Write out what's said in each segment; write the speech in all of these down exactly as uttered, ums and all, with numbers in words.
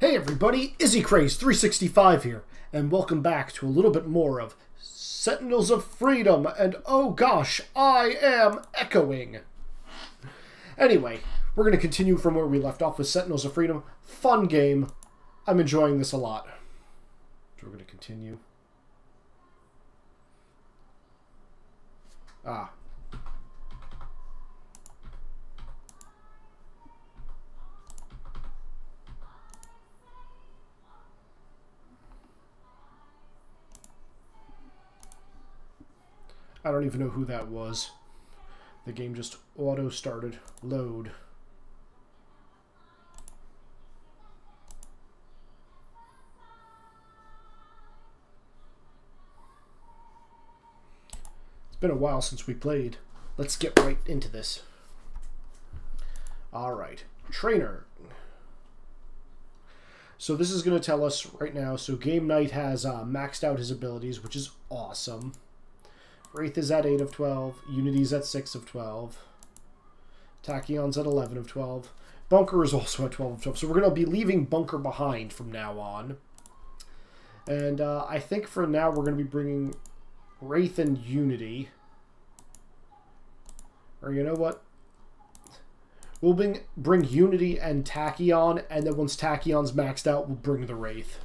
Hey everybody, Izzy Craze three sixty-five here, and welcome back to a little bit more of Sentinels of Freedom, and oh gosh, I am echoing. Anyway, we're going to continue from where we left off with Sentinels of Freedom. Fun game. I'm enjoying this a lot. So we're going to continue. Ah. I don't even know who that was. The game just auto-started. Load. It's been a while since we played. Let's get right into this. Alright. Trainer. So this is going to tell us right now. So Game Knight has uh, maxed out his abilities, which is awesome. Wraith is at eight of twelve. Unity's at six of twelve. Tachyon's at eleven of twelve. Bunker is also at twelve of twelve. So we're going to be leaving Bunker behind from now on. And uh, I think for now we're going to be bringing Wraith and Unity. Or you know what? We'll bring, bring Unity and Tachyon, and then once Tachyon's maxed out, we'll bring the Wraith.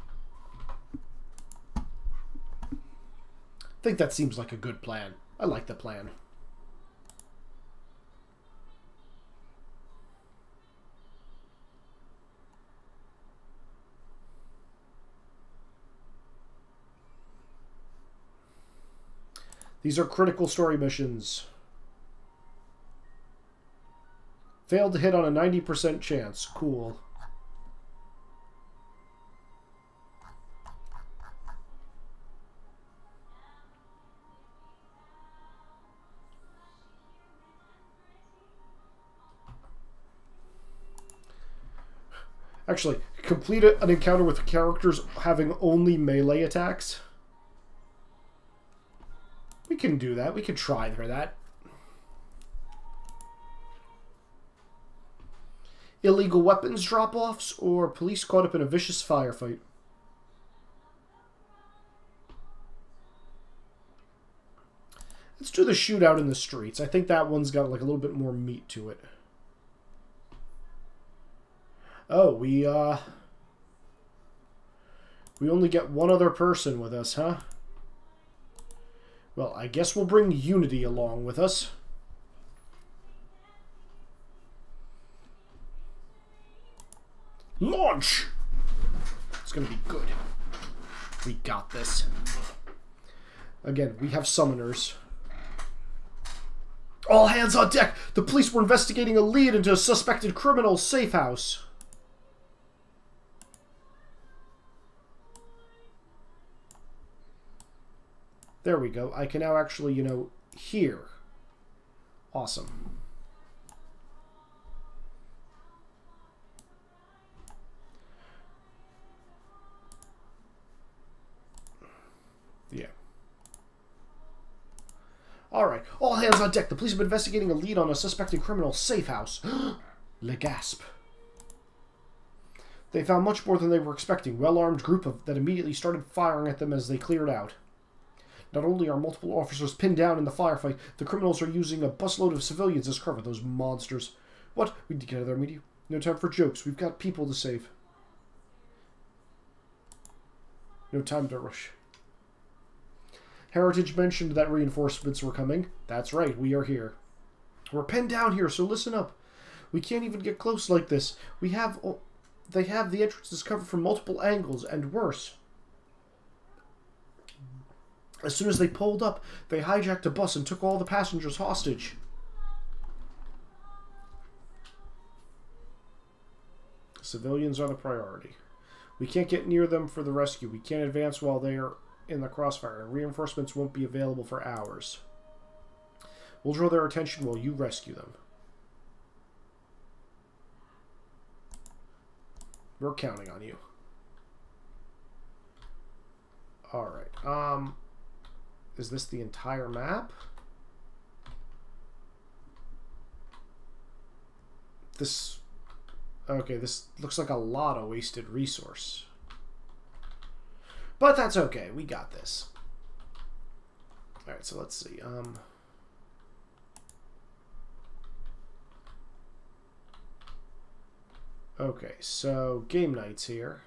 I think that seems like a good plan. I like the plan. These are critical story missions. Failed to hit on a ninety percent chance. Cool. Actually, complete an encounter with characters having only melee attacks. We can do that. We can try for that. Illegal weapons drop-offs or police caught up in a vicious firefight. Let's do the shootout in the streets. I think that one's got like a little bit more meat to it. Oh, we, uh... we only get one other person with us, huh? Well, I guess we'll bring Unity along with us. Launch! It's gonna be good. We got this. Again, we have summoners. All hands on deck! The police were investigating a lead into a suspected criminal safe house. There we go. I can now actually, you know, hear. Awesome. Yeah. Alright. All hands on deck. The police have been investigating a lead on a suspected criminal safe house. Le gasp. They found much more than they were expecting. Well-armed group of, that immediately started firing at them as they cleared out. Not only are multiple officers pinned down in the firefight, the criminals are using a busload of civilians as cover. Those monsters. What? We need to get out of there immediately. No time for jokes. We've got people to save. No time to rush. Heritage mentioned that reinforcements were coming. That's right, we are here. We're pinned down here, so listen up. We can't even get close like this. We have... They have the entrances covered from multiple angles, and worse. As soon as they pulled up, they hijacked a bus and took all the passengers hostage. Civilians are the priority. We can't get near them for the rescue. We can't advance while they are in the crossfire. Reinforcements won't be available for hours. We'll draw their attention while you rescue them. We're counting on you. Alright, um... is this the entire map? This Okay, this looks like a lot of wasted resource. But that's okay. We got this. Alright, so let's see. Um... Okay, so game night's here.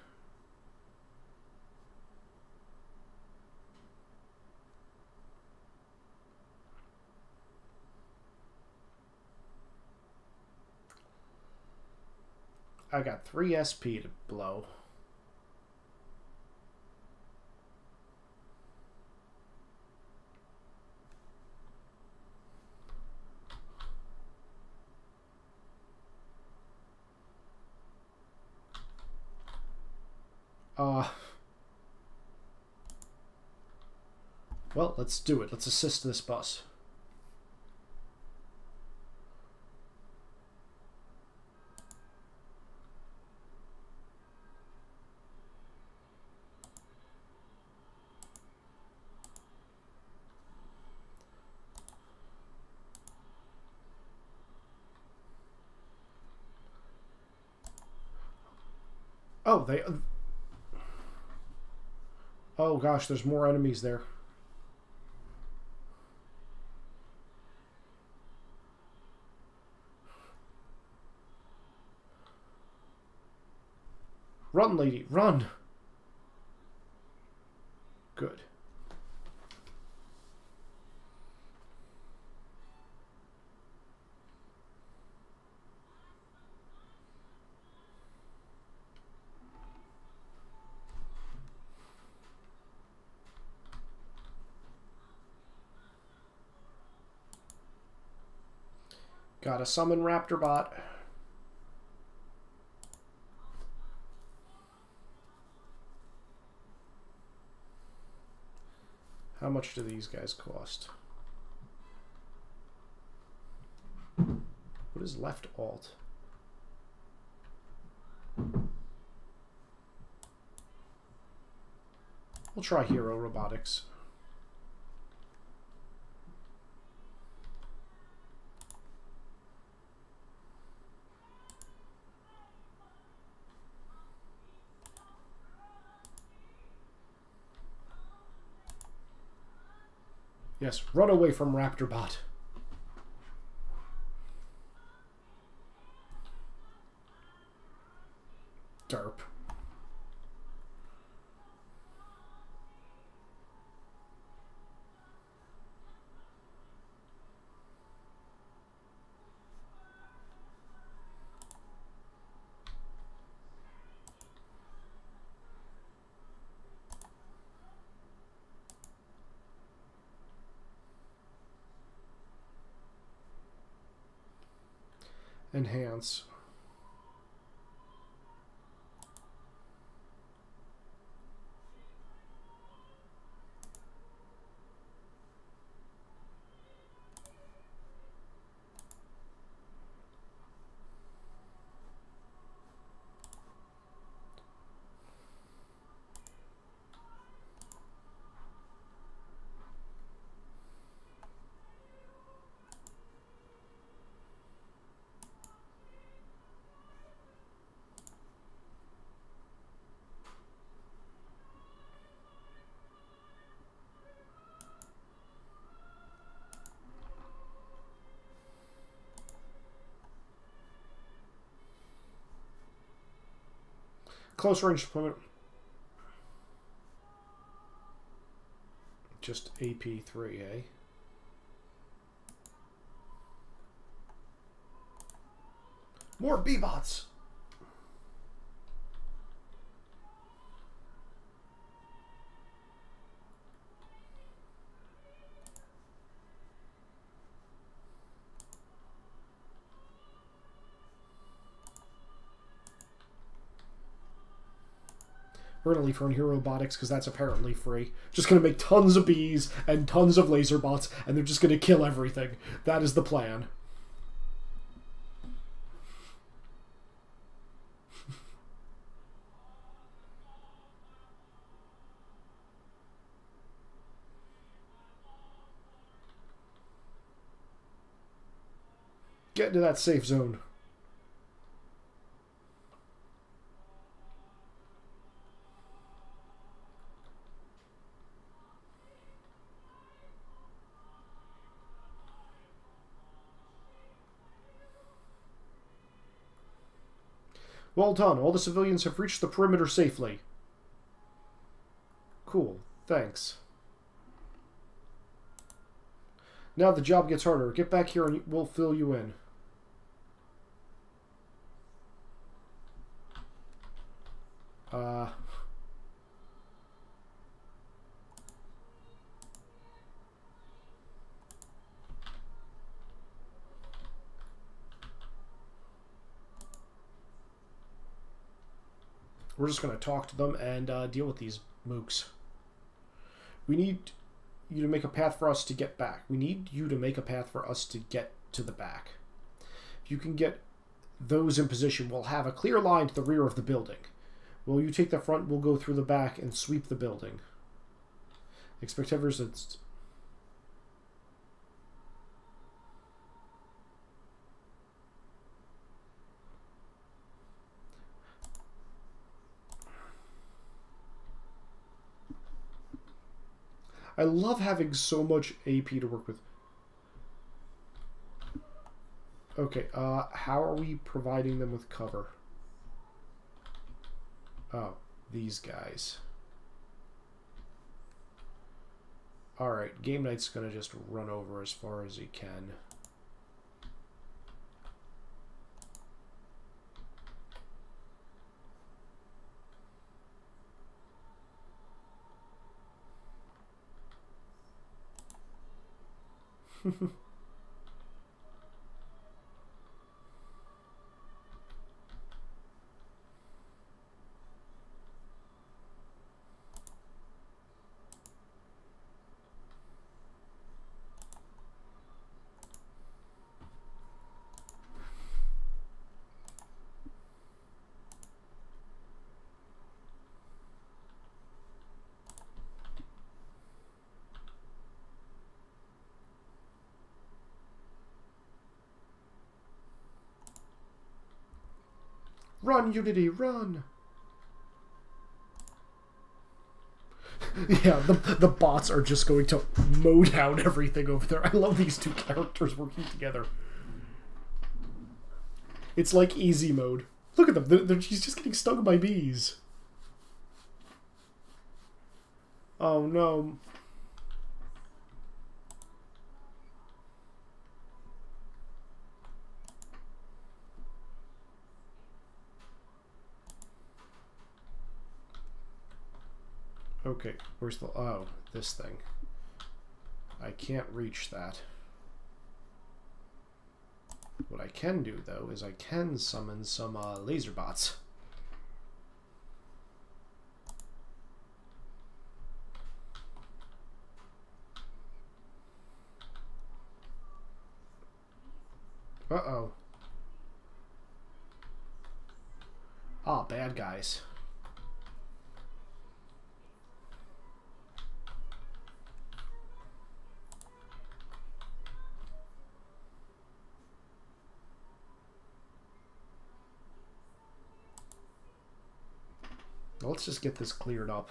I got three S P to blow. Uh, well, let's do it. Let's assist this bus. Oh, they... Oh gosh, there's more enemies there. Run, lady, run! Good. Gotta summon Raptor Bot. How much do these guys cost? What is left alt? We'll try Hero Robotics. Yes, run away from Raptorbot. Derp. Enhance. Close range deployment. Just A P three, eh? More B-bots! We're going to leave her in Hero Robotics because that's apparently free. Just going to make tons of bees and tons of laser bots, and they're just going to kill everything. That is the plan. Get into that safe zone. Well done. All the civilians have reached the perimeter safely. Cool. Thanks. Now the job gets harder. Get back here and we'll fill you in. Uh... We're just going to talk to them and uh, deal with these mooks. We need you to make a path for us to get back. We need you to make a path for us to get to the back. If you can get those in position, we'll have a clear line to the rear of the building. Will you take the front? We'll go through the back and sweep the building. Expect every resistance. I love having so much A P to work with. Okay, uh, how are we providing them with cover? Oh, these guys. Alright, Game Night's gonna just run over as far as he can. Run, Unity, run! Yeah, the, the bots are just going to mow down everything over there. I love these two characters working together. It's like easy mode. Look at them. They're, they're, he's just getting stung by bees. Oh, no. Okay, where's the... Oh, this thing. I can't reach that. What I can do, though, is I can summon some uh, laser bots. Uh-oh. Ah, bad guys. Let's just get this cleared up.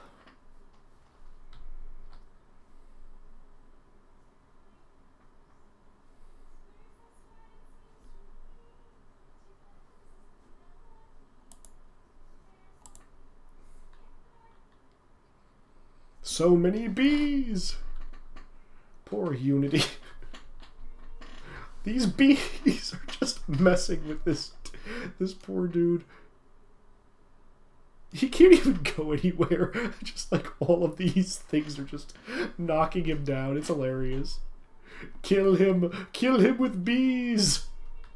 So many bees! Poor Unity. These bees are just messing with this, this poor dude. He can't even go anywhere. Just like all of these things are just knocking him down. It's hilarious. Kill him. Kill him with bees.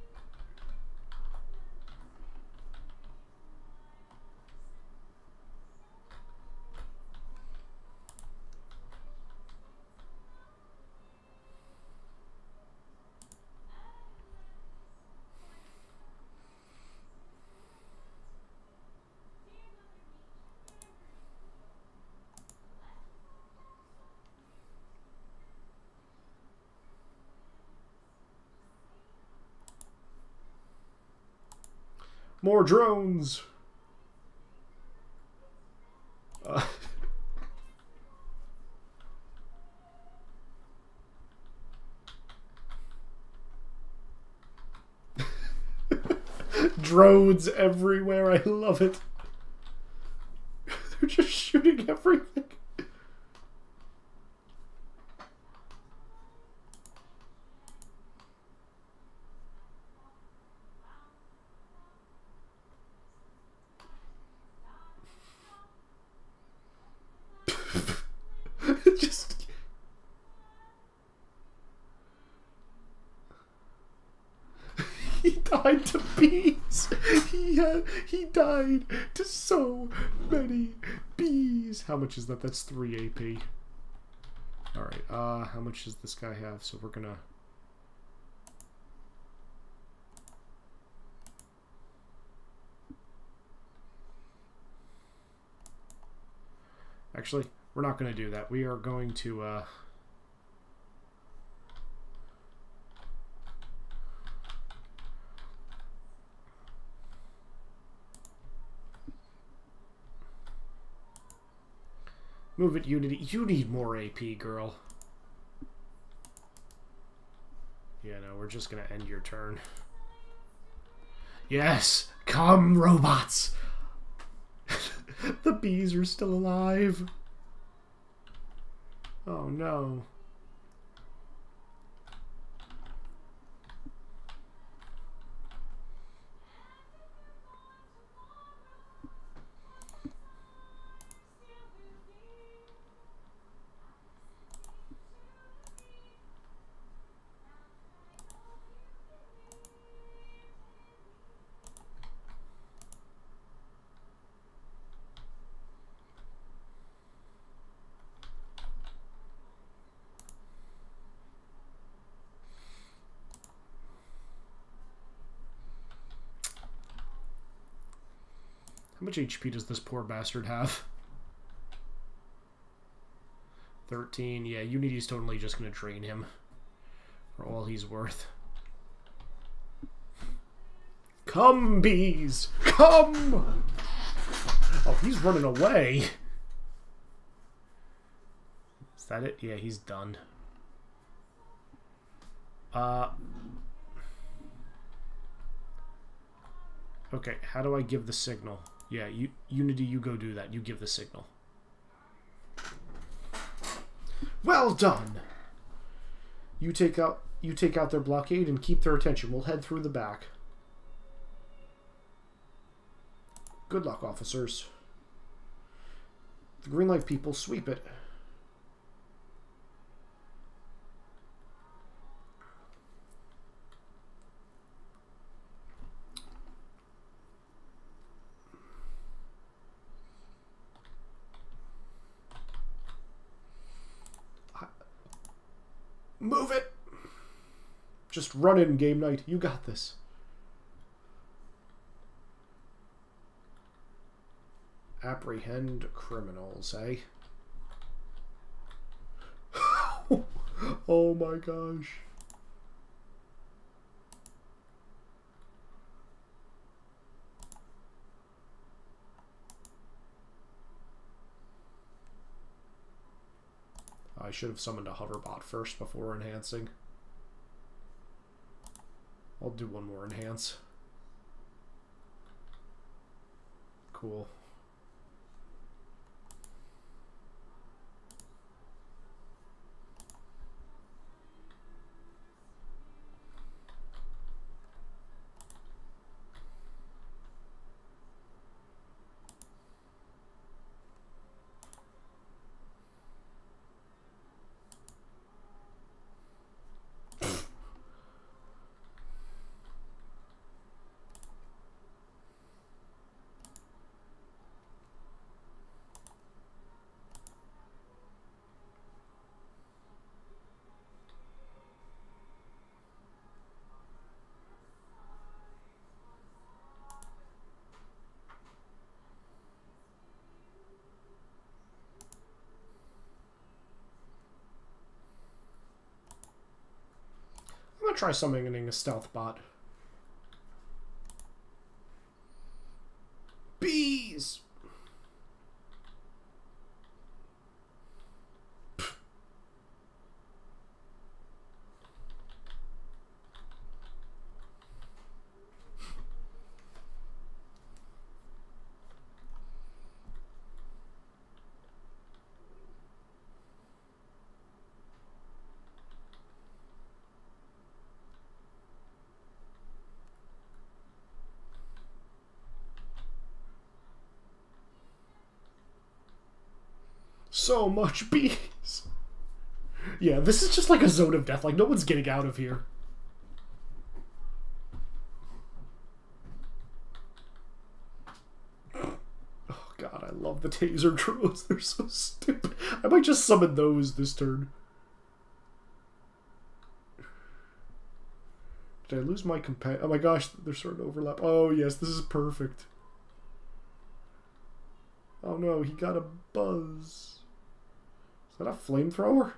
More drones! Uh, drones everywhere. I love it. They're just shooting everything. Just he died to bees. He had, he died to so many bees. How much is that? That's three A P. All right. Uh, how much does this guy have? So we're gonna. Actually, we're not going to do that. We are going to... Uh... Move it, Unity. You need more A P, girl. Yeah, no, we're just going to end your turn. Yes! Come, robots! The bees are still alive. Oh no. How much H P does this poor bastard have? thirteen. Yeah, Unity's totally just going to drain him for all he's worth. Come, bees! Come! Oh, he's running away. Is that it? Yeah, he's done. Uh... Okay, how do I give the signal? Yeah, you, Unity, you go do that. You give the signal. Well done! You take out you take out their blockade and keep their attention. We'll head through the back. Good luck, officers. The green light people, sweep it. Move it! Just run in, game night. You got this. Apprehend criminals, eh? Oh my gosh. I should have summoned a hoverbot first before enhancing. I'll do one more enhance. Cool. I'm gonna try summoning a stealth bot. Bees! So much bees. Yeah, this is just like a zone of death. Like, no one's getting out of here. Oh god, I love the taser drones. They're so stupid. I might just summon those this turn. Did I lose my companion? Oh my gosh, they're starting to overlap. Oh yes, this is perfect. Oh no, he got a buzz. Is that a flamethrower?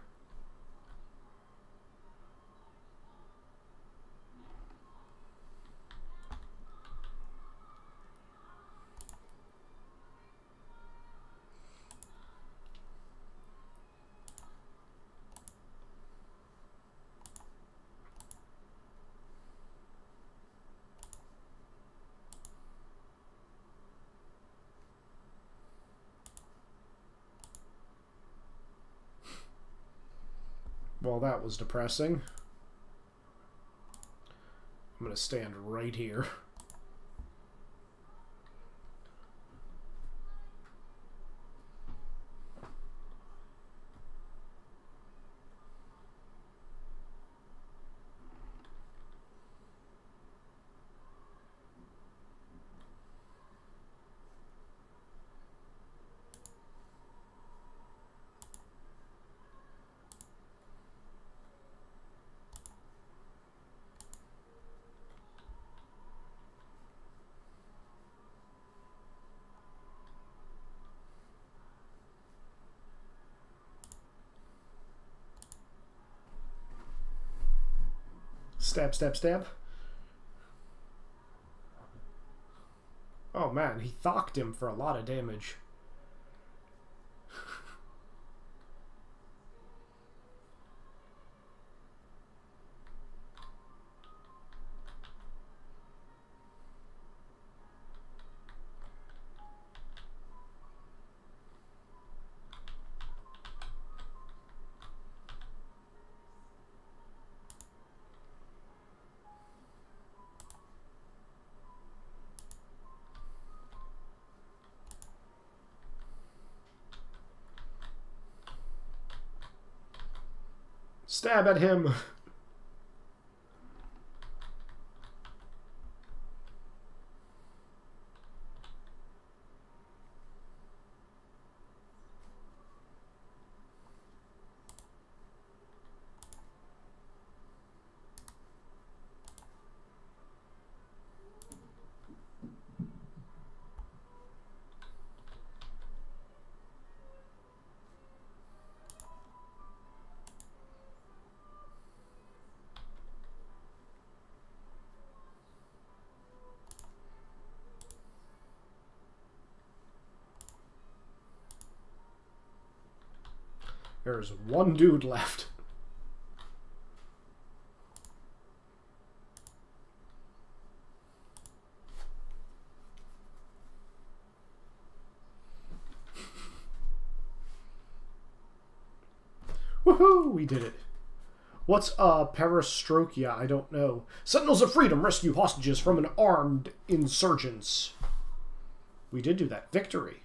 Well, that was depressing. I'm gonna stand right here. Stab, stab, stab. Oh man, he thocked him for a lot of damage. Stab at him. There's one dude left. Woohoo! We did it. What's uh perestroika? I don't know. Sentinels of Freedom rescue hostages from an armed insurgents. We did do that. Victory.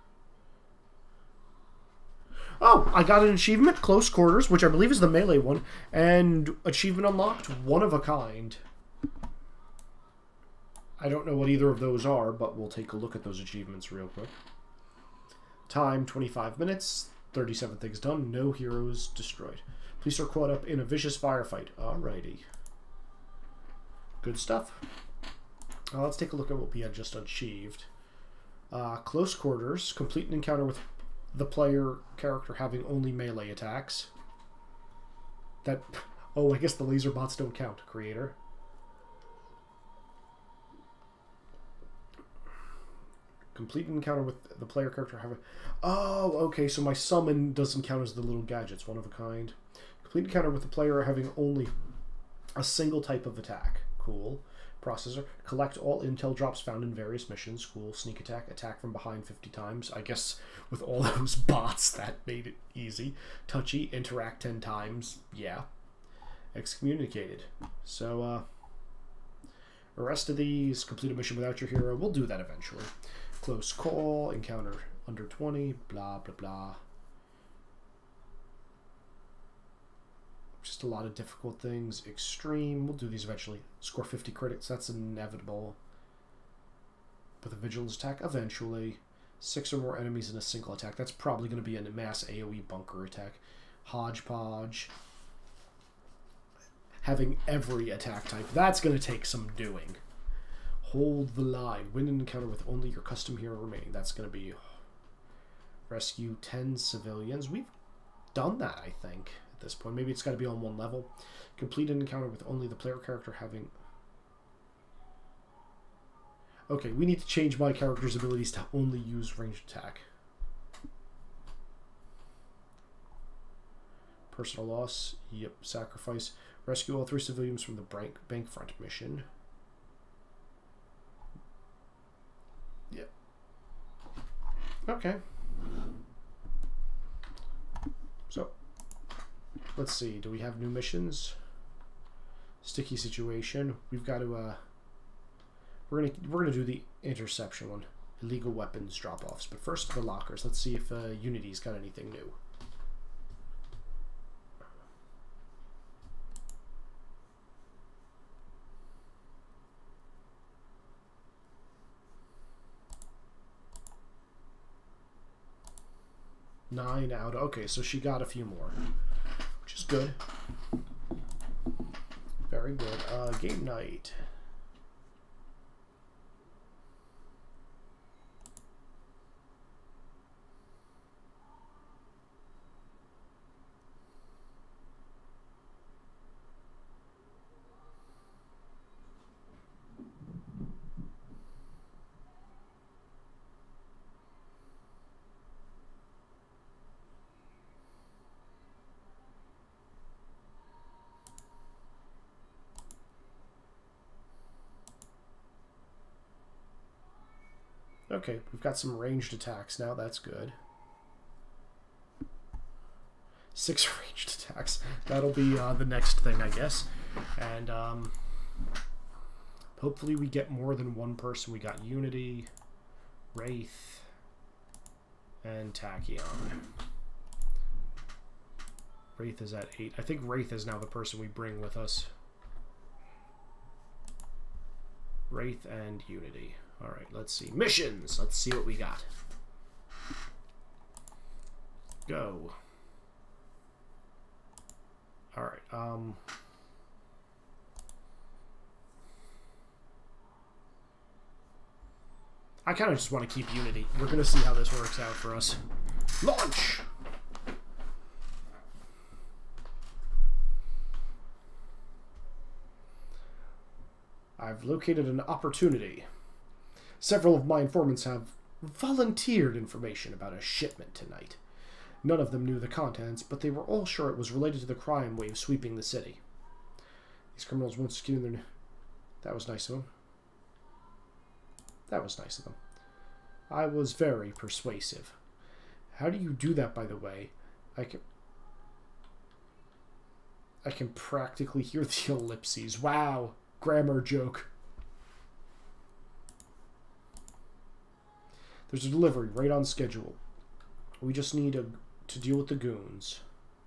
Oh, I got an achievement, Close Quarters, which I believe is the melee one, and achievement unlocked, One of a Kind. I don't know what either of those are, but we'll take a look at those achievements real quick. Time, twenty-five minutes, thirty-seven things done, no heroes destroyed. Police are caught up in a vicious firefight. Alrighty. Good stuff. Uh, let's take a look at what we had just achieved. Uh, Close Quarters, complete an encounter with the player character having only melee attacks. That, oh, I guess the laser bots don't count, creator. Complete an encounter with the player character having... Oh, okay, so my summon doesn't count as the little gadgets, One of a Kind. Complete encounter with the player having only a single type of attack. Cool. Processor. Collect all intel drops found in various missions. Cool. Sneak attack. Attack from behind fifty times. I guess with all those bots, that made it easy. Touchy. Interact ten times. Yeah. Excommunicated. So, uh... the rest of these, complete a mission without your hero. We'll do that eventually. Close call. Encounter under twenty. Blah, blah, blah. just a lot of difficult things. Extreme, we'll do these eventually. Score fifty critics, that's inevitable. With a vigilance attack, eventually. Six or more enemies in a single attack. That's probably going to be a mass AoE bunker attack. Hodgepodge. Having every attack type. That's going to take some doing. Hold the line. Win an encounter with only your custom hero remaining. That's going to be... Rescue ten civilians. We've done that, I think, at this point. Maybe it's got to be on one level. Complete an encounter with only the player character having... Okay, we need to change my character's abilities to only use ranged attack. Personal loss. Yep. Sacrifice. Rescue all three civilians from the bank, bank front mission. Yep. Okay. So, let's see. Do we have new missions? Sticky situation. We've got to... Uh, We're gonna we're gonna do the interception one, illegal weapons drop-offs. But first, the lockers. Let's see if uh, Unity's got anything new. Nine out. Okay, so she got a few more, which is good. Very good. Uh, game night. Okay, we've got some ranged attacks now. That's good. Six ranged attacks. That'll be uh, the next thing, I guess. And um, hopefully we get more than one person. We got Unity, Wraith, and Tachyon. Wraith is at eight. I think Wraith is now the person we bring with us. Wraith and Unity. Alright, let's see. Missions! Let's see what we got. Go. Alright, um... I kind of just want to keep Unity. We're going to see how this works out for us. Launch! I've located an opportunity. Several of my informants have volunteered information about a shipment tonight. None of them knew the contents, but they were all sure it was related to the crime wave sweeping the city. These criminals won't skin their... That was nice of them. That was nice of them. I was very persuasive. How do you do that, by the way? I can... I can practically hear the ellipses. Wow! Grammar joke. There's a delivery right on schedule. We just need a, to deal with the goons.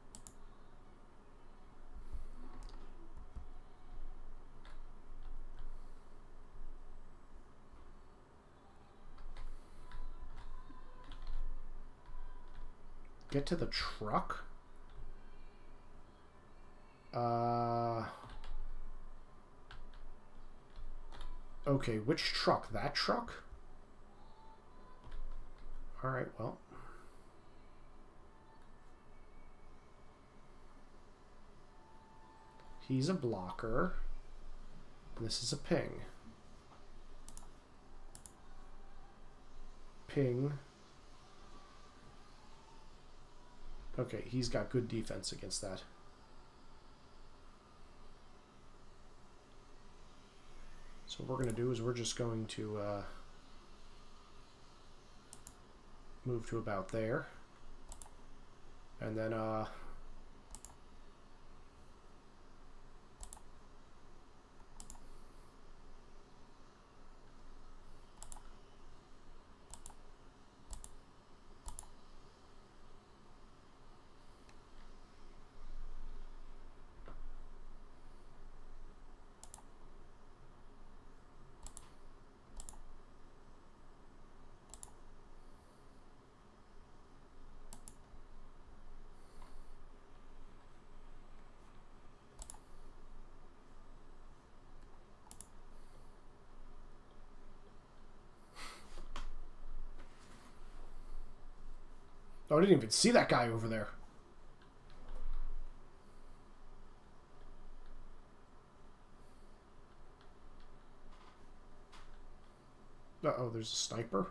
Get to the truck? Uh... Okay, which truck? That truck? Alright, well. He's a blocker. This is a ping. Ping. Okay, he's got good defense against that. So what we're going to do is we're just going to uh, move to about there. And then uh, Oh, I didn't even see that guy over there. Uh-oh, there's a sniper.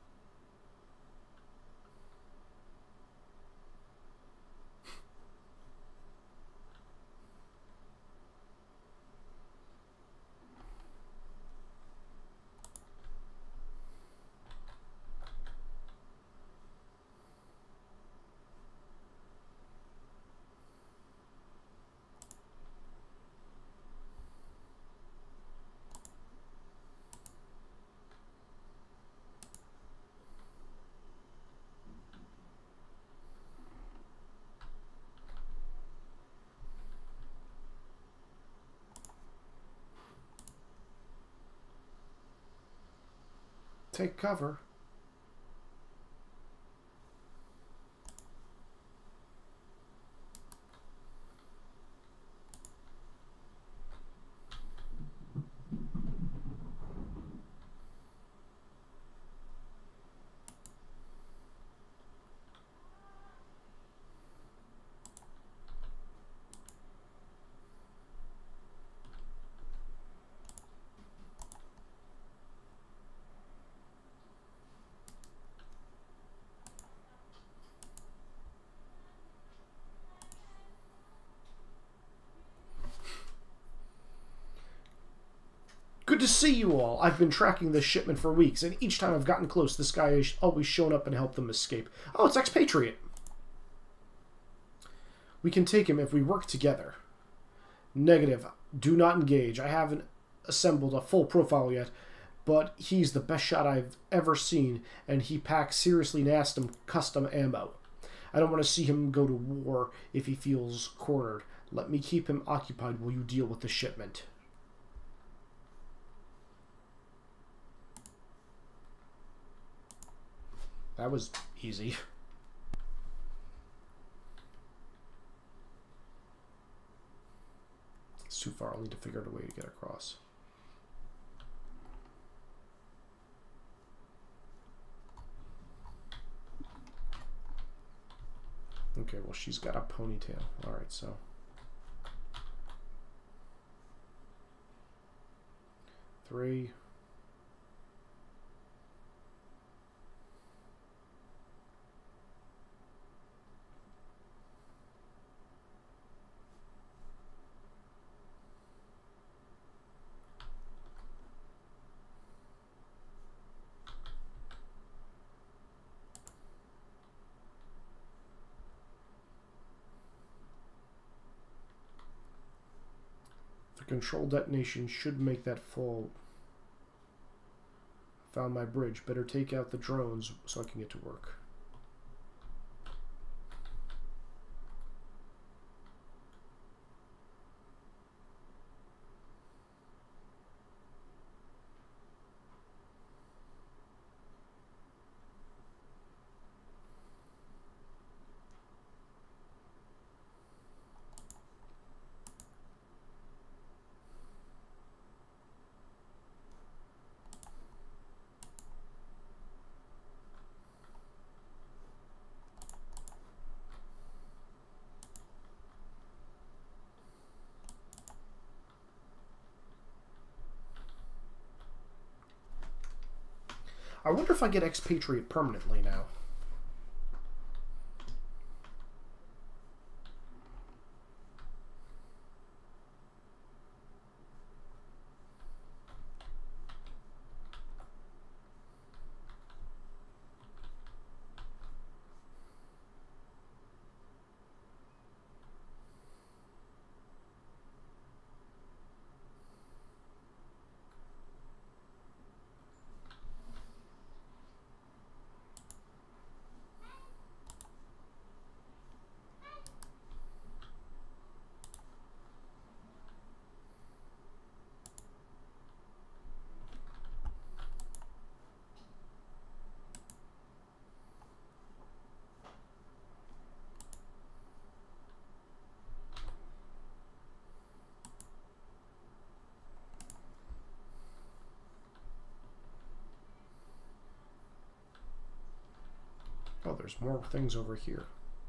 Take cover. Good to see you all. I've been tracking this shipment for weeks, and each time I've gotten close, this guy has always shown up and helped them escape. Oh, it's Expatriate. We can take him if we work together. Negative. Do not engage. I haven't assembled a full profile yet, but he's the best shot I've ever seen, and he packs seriously nasty custom ammo. I don't want to see him go to war if he feels cornered. Let me keep him occupied while you deal with the shipment. That was easy. It's too far. I'll need to figure out a way to get across. Okay, well, she's got a ponytail. All right, so. Three. Control detonation should make that fall. Found my bridge. Better take out the drones so I can get to work. I wonder if I get Expatriate permanently now. Oh, there's more things over here.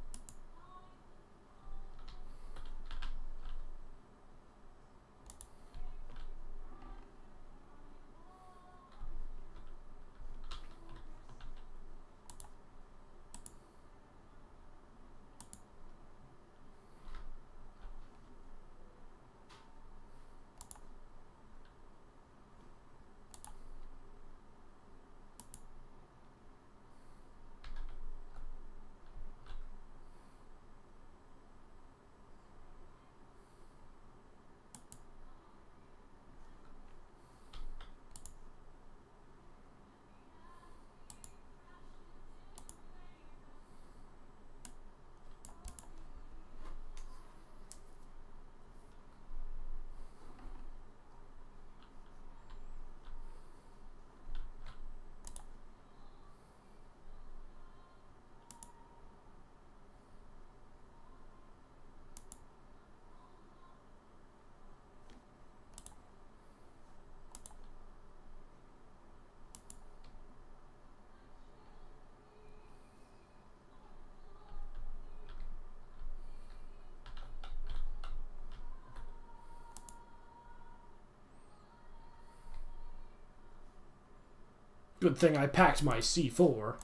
Good thing I packed my C four.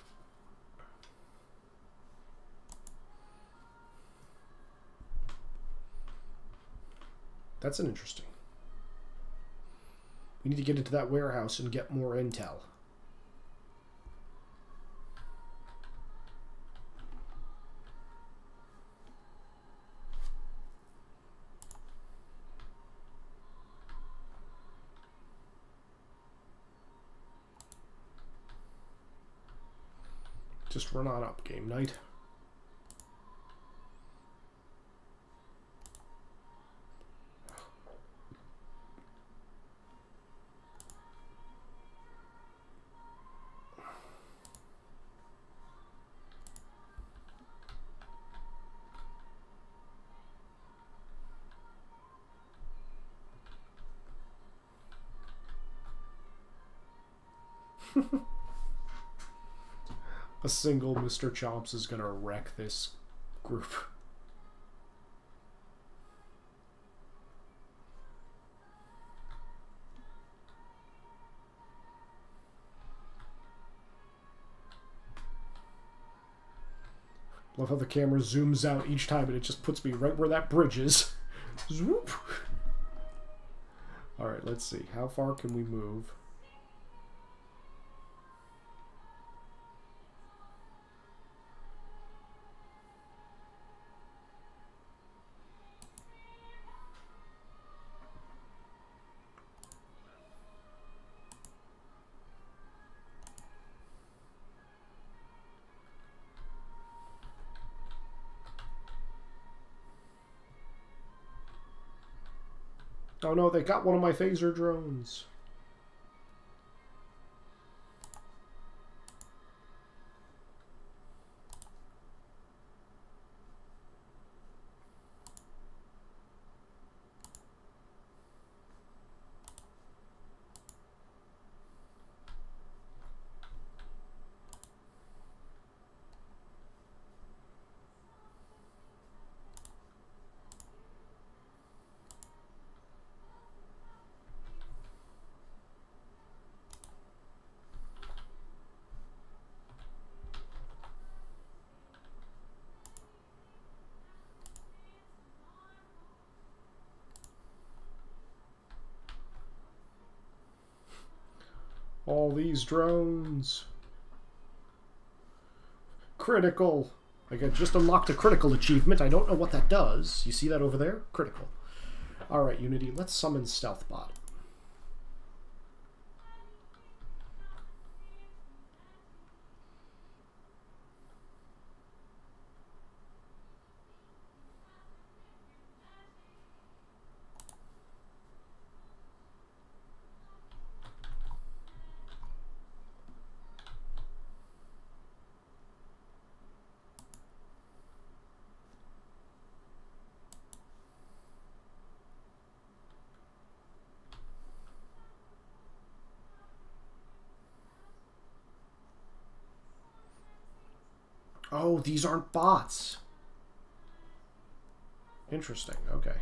That's an interesting. We need to get into that warehouse and get more intel. Just run on up, game night. A single Mister Chomps is gonna wreck this group. Love how the camera zooms out each time and it just puts me right where that bridge is. Zoop. Alright, let's see. How far can we move? Oh no, they got one of my phaser drones. All these drones. Critical. Like I just unlocked a critical achievement. I don't know what that does. You see that over there? Critical. Alright, Unity, let's summon Stealthbot. Oh, these aren't bots. Interesting. Okay.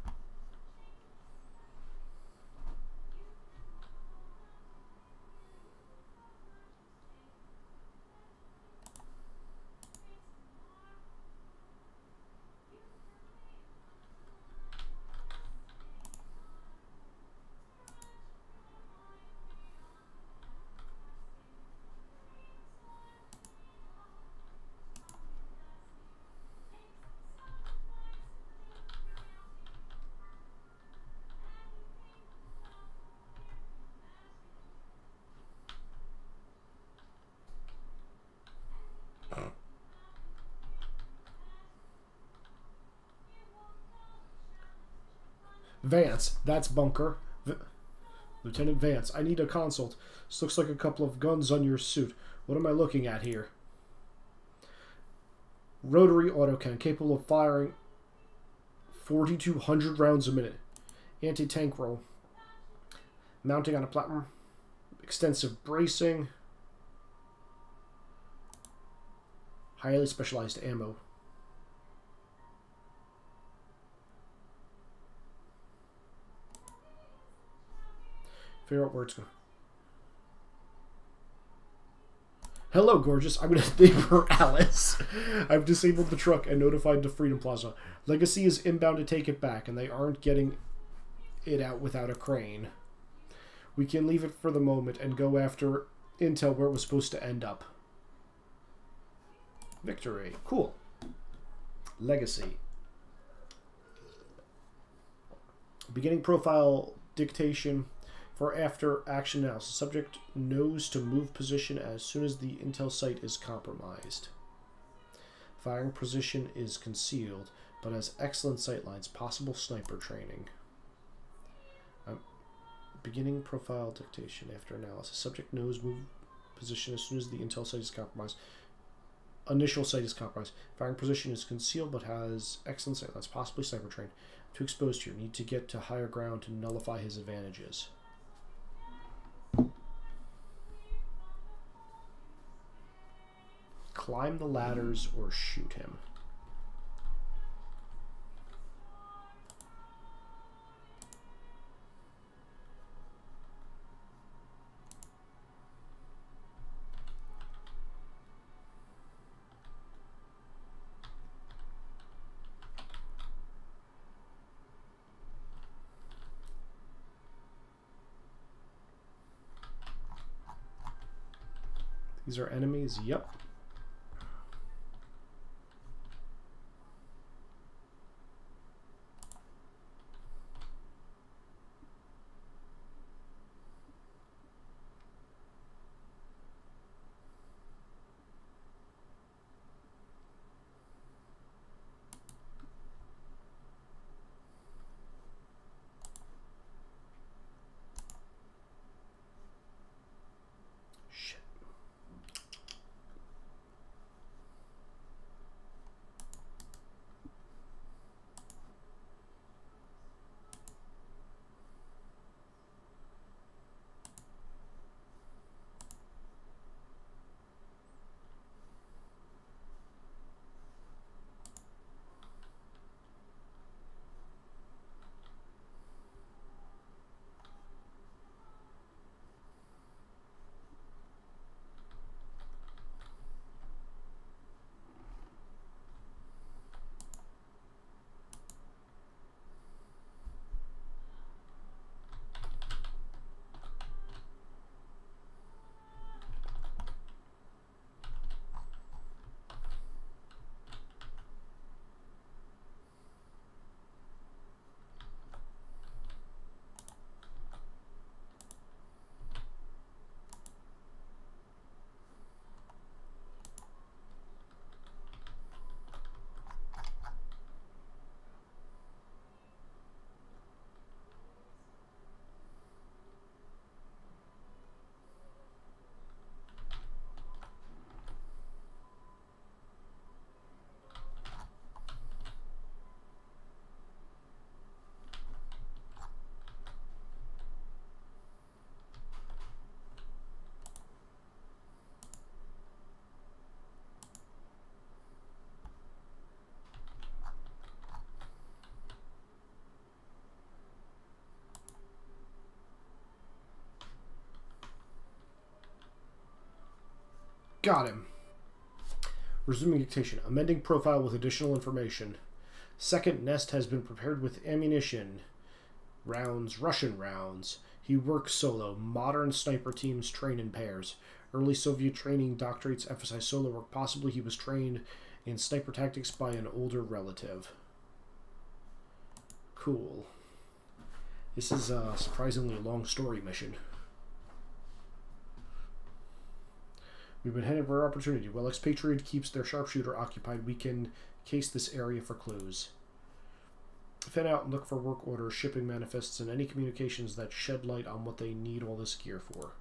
Vance, that's Bunker. V Lieutenant Vance, I need a consult. This looks like a couple of guns on your suit. What am I looking at here? Rotary autocannon, capable of firing forty-two hundred rounds a minute. Anti-tank roll. Mounting on a platform. Extensive bracing. Highly specialized ammo. Figure out where it's going. Hello, gorgeous. I'm going to neighbor Alice. I've disabled the truck and notified the Freedom Plaza. Legacy is inbound to take it back, and they aren't getting it out without a crane. We can leave it for the moment and go after intel where it was supposed to end up. Victory. Cool. Legacy. Beginning profile dictation. For after action analysis, subject knows to move position as soon as the intel site is compromised. Firing position is concealed, but has excellent sightlines, possible sniper training. Um, beginning profile dictation after analysis. Subject knows move position as soon as the intel site is compromised. Initial site is compromised. Firing position is concealed, but has excellent sightlines, possibly sniper trained. Too exposed here. Need to get to higher ground to nullify his advantages. Climb the ladders or shoot him. These are enemies? Yep. Got him. Resuming dictation. Amending profile with additional information. Second nest has been prepared with ammunition. Rounds, Russian rounds. He works solo. Modern sniper teams train in pairs. Early Soviet training doctorates emphasize solo work. Possibly he was trained in sniper tactics by an older relative. Cool. This is a surprisingly long story mission. We've been headed for our opportunity. While expatriate keeps their sharpshooter occupied, we can case this area for clues. Fin out and look for work orders, shipping manifests, and any communications that shed light on what they need all this gear for.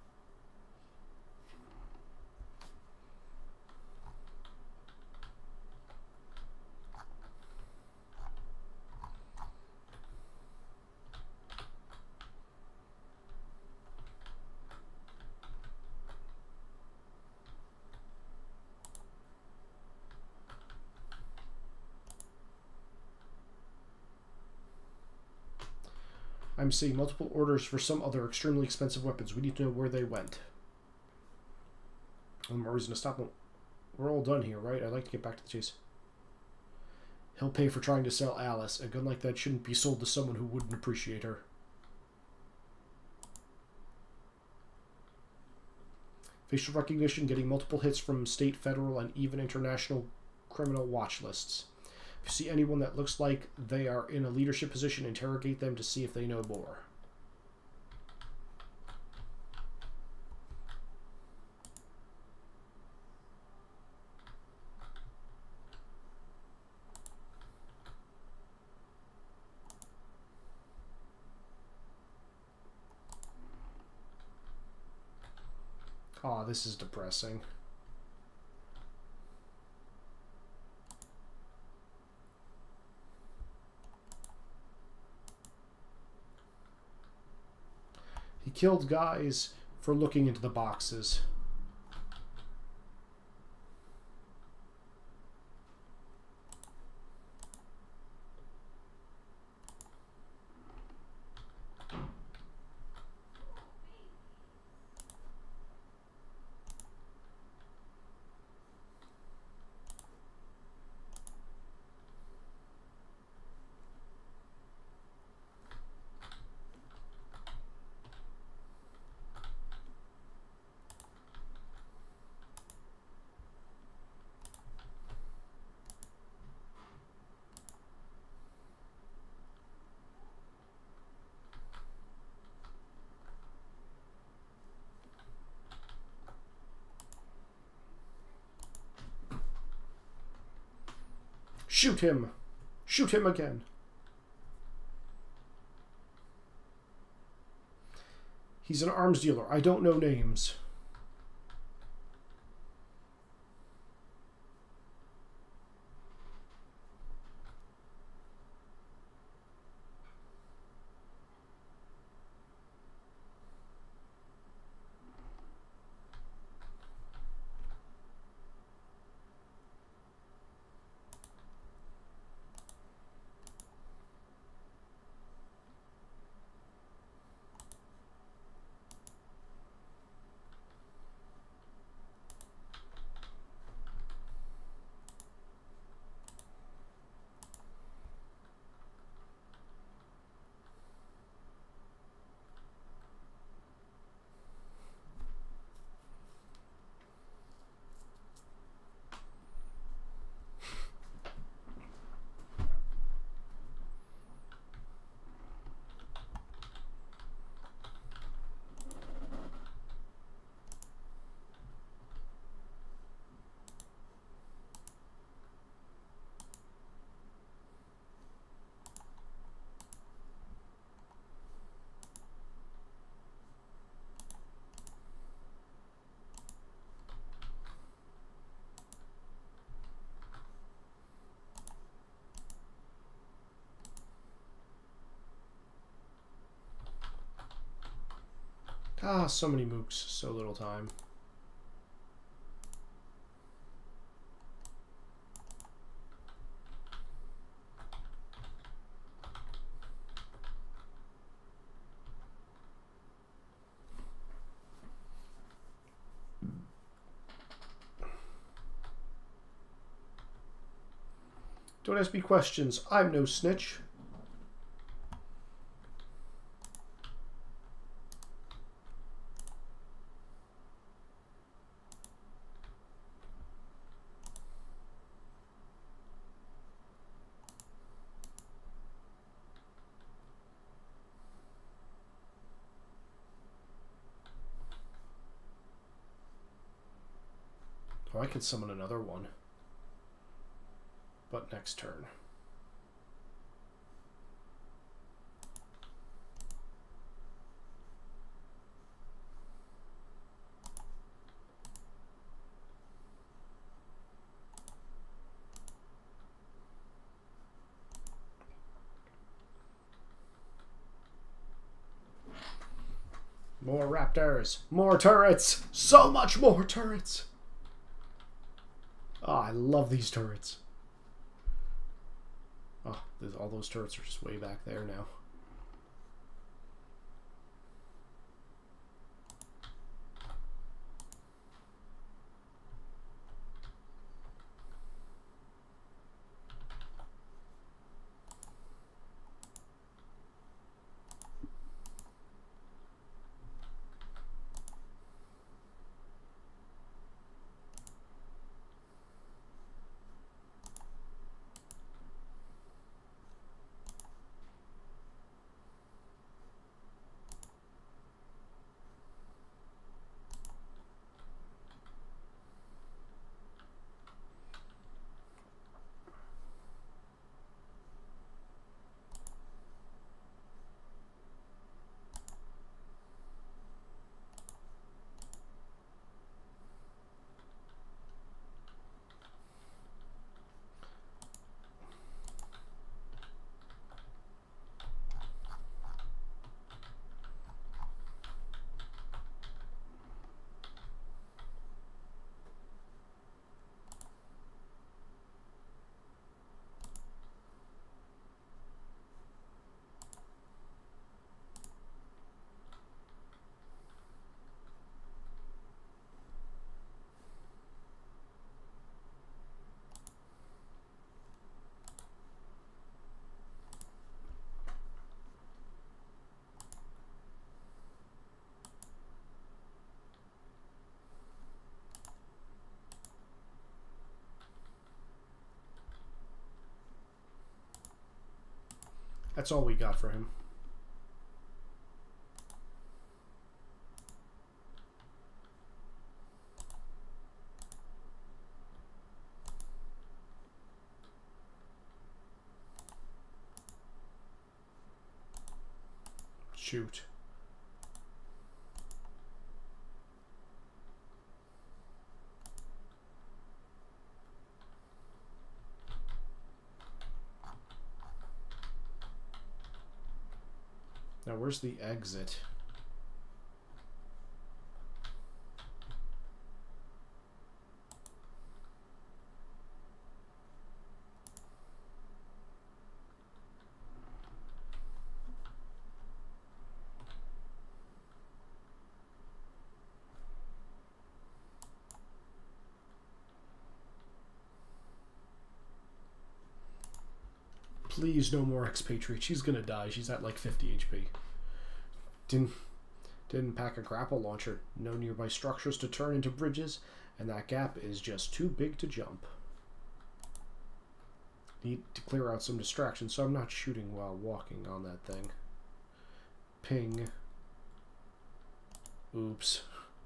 I'm seeing multiple orders for some other extremely expensive weapons. We need to know where they went. One more reason to stop them. We're all done here, right? I'd like to get back to the chase. He'll pay for trying to sell Alice. A gun like that shouldn't be sold to someone who wouldn't appreciate her. Facial recognition, getting multiple hits from state, federal, and even international criminal watch lists. If you see anyone that looks like they are in a leadership position, interrogate them to see if they know more. Aw, this is depressing. He killed guys for looking into the boxes. Shoot him! Shoot him again! He's an arms dealer. I don't know names. Ah, so many mooks, so little time. Don't ask me questions. I'm no snitch. Oh, I could summon another one. But next turn. More raptors. More turrets. So much more turrets. Oh, I love these turrets. Oh, all those turrets are just way back there now. That's all we got for him. Shoot. Now, where's the exit? Please, no more expatriate. She's gonna die. She's at like fifty H P. Didn't, didn't pack a grapple launcher. No nearby structures to turn into bridges, and that gap is just too big to jump. Need to clear out some distractions, so I'm not shooting while walking on that thing. Ping. Oops.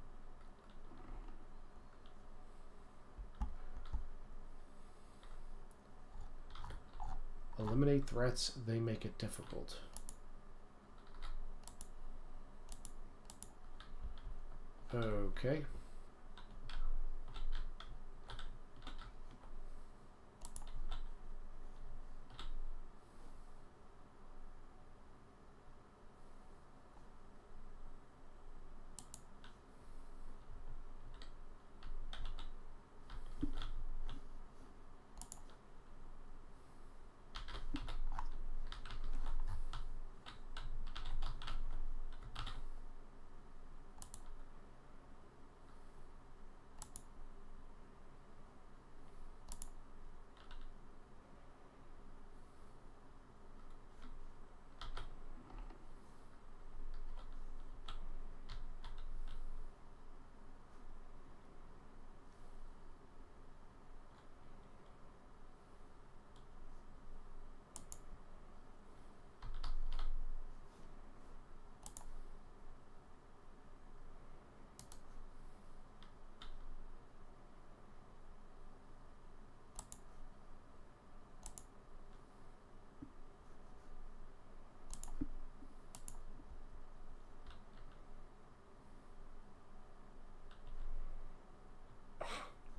Eliminate threats, they make it difficult. Okay.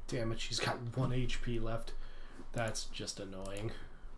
Damn it, she's got one H P left. That's just annoying.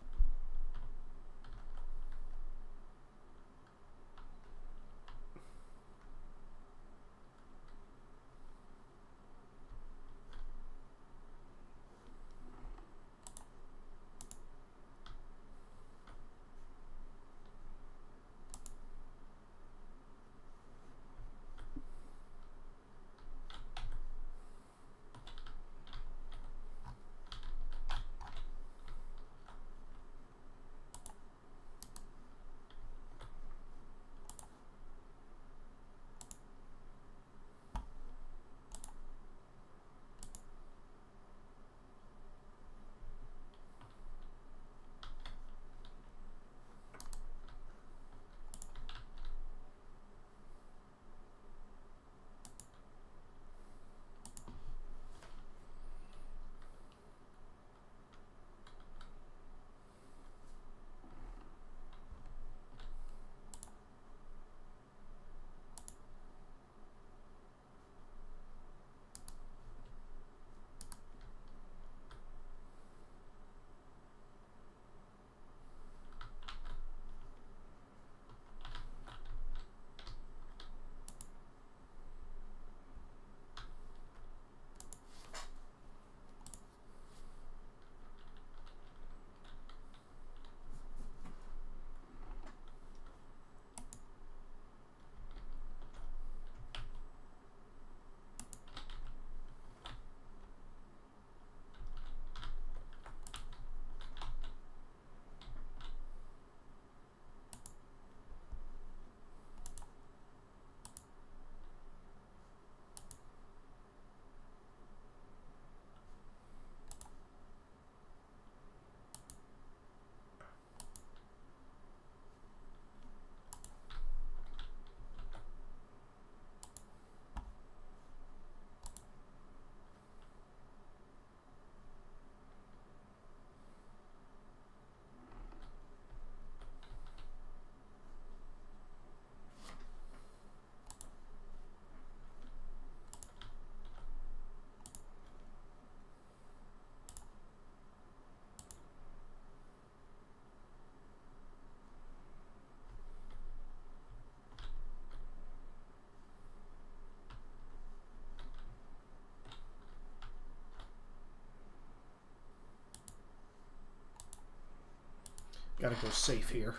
Gotta go safe here.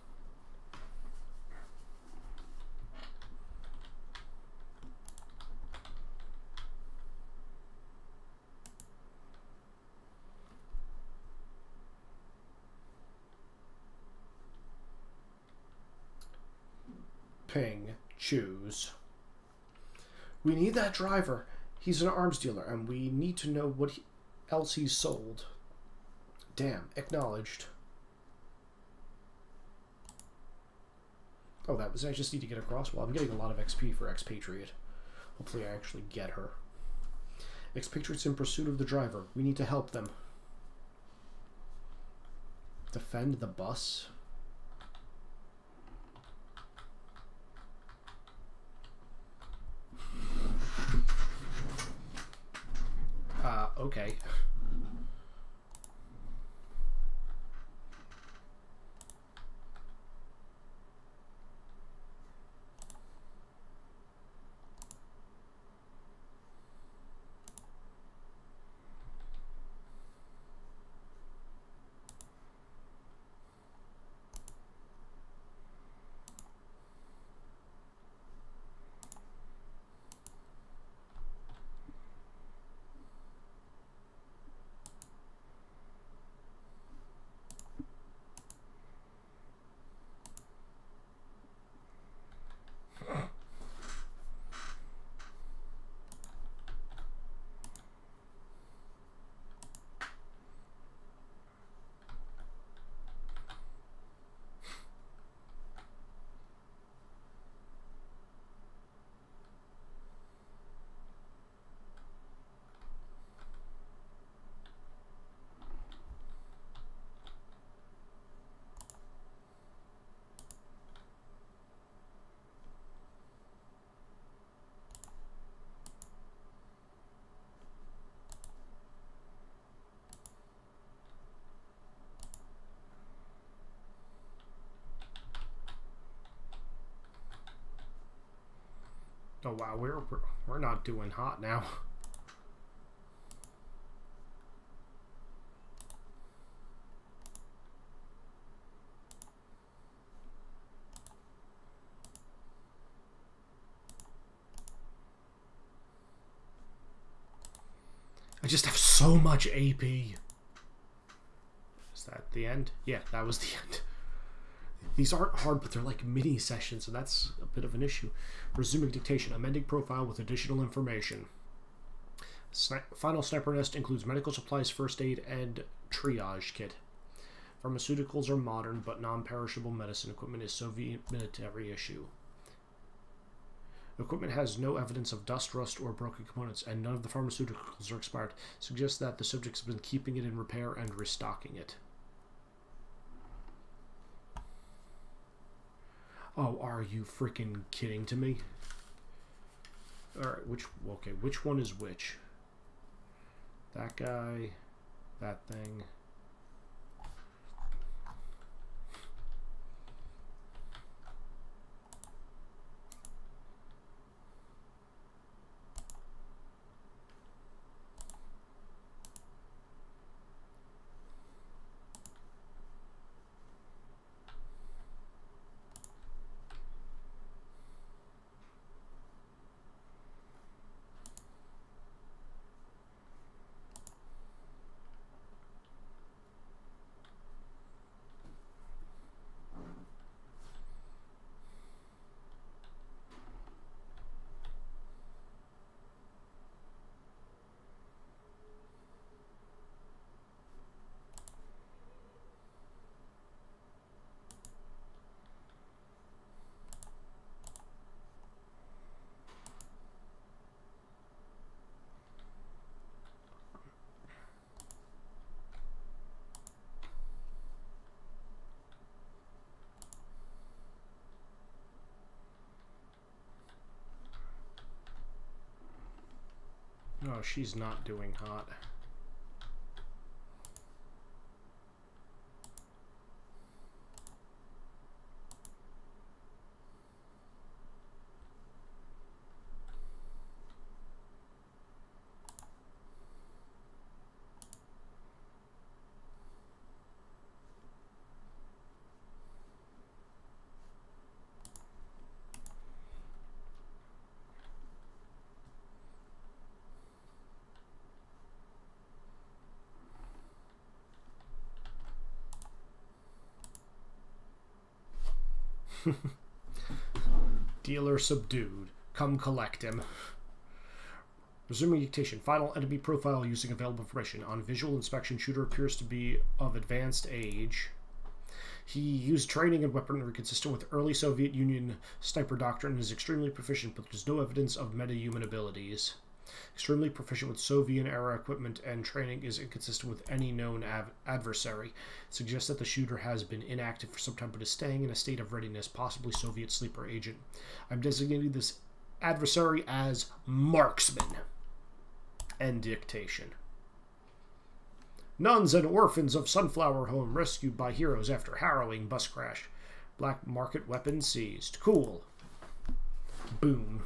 Ping. Choose. We need that driver. He's an arms dealer, and we need to know what he, else he's sold. Damn. Acknowledged. Oh, that was I just need to get across. Well, I'm getting a lot of X P for Expatriate. Hopefully I actually get her. Expatriate's in pursuit of the driver. We need to help them. Defend the bus? Uh, okay. Oh wow, we're we're, we're not doing hot now. I just have so much A P. Is that the end? Yeah, that was the end. These aren't hard, but they're like mini sessions, so that's a bit of an issue. Resuming dictation. Amending profile with additional information. Sni Final sniper nest includes medical supplies, first aid, and triage kit. Pharmaceuticals are modern, but non-perishable medicine equipment is Soviet military issue. Equipment has no evidence of dust, rust, or broken components, and none of the pharmaceuticals are expired. Suggests that the subjects have been keeping it in repair and restocking it. Oh, are you freaking kidding to me? Alright, which, okay, which one is which? That guy, that thing. Oh, she's not doing hot. Dealer subdued. Come collect him. Resuming dictation. Final enemy profile using available information. On visual inspection, shooter appears to be of advanced age. He used training and weaponry consistent with early Soviet Union sniper doctrine and is extremely proficient, but there's no evidence of meta-human abilities. Extremely proficient with Soviet-era equipment and training is inconsistent with any known av adversary. It suggests that the shooter has been inactive for some time but is staying in a state of readiness, possibly Soviet sleeper agent. I'm designating this adversary as Marksman. End dictation. Nuns and orphans of Sunflower Home rescued by heroes after harrowing bus crash. Black market weapons seized. Cool. Boom.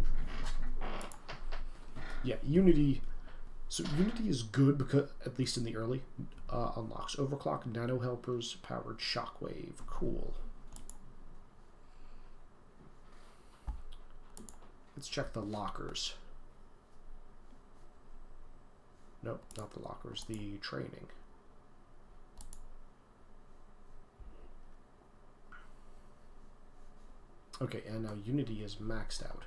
Yeah, Unity. So Unity is good because, at least in the early, uh, unlocks overclock, nano helpers, powered shockwave. Cool. Let's check the lockers. Nope, not the lockers, the training. Okay, and now Unity is maxed out.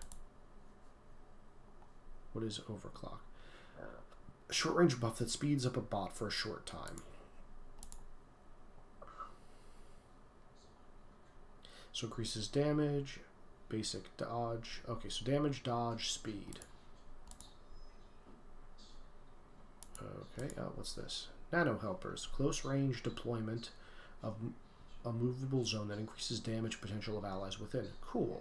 What is overclock? A short range buff that speeds up a bot for a short time. So increases damage, basic dodge. Okay, so damage, dodge, speed. Okay, uh, what's this? Nano helpers. Close range deployment of a movable zone that increases damage potential of allies within. Cool.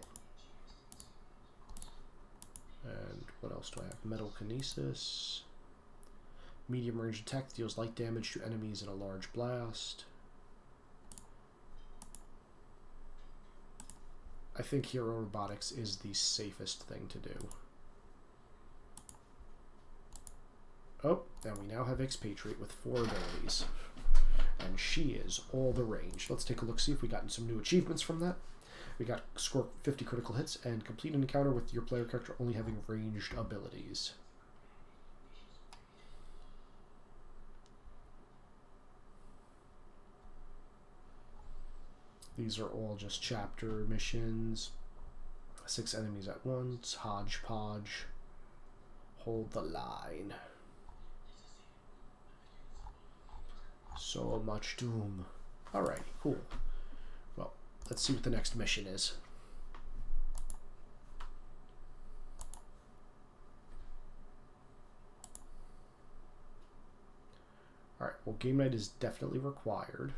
And what else do I have? Metal kinesis. Medium range attack deals light damage to enemies in a large blast. I think hero robotics is the safest thing to do. Oh, and we now have Expatriate with four abilities. And she is all the range. Let's take a look, see if we gotten some new achievements from that. We got score fifty critical hits and complete an encounter with your player character only having ranged abilities. These are all just chapter missions. Six enemies at once, hodgepodge. Hold the line. So much doom. Alright, cool. Well, let's see what the next mission is. Alright, well, game night is definitely required.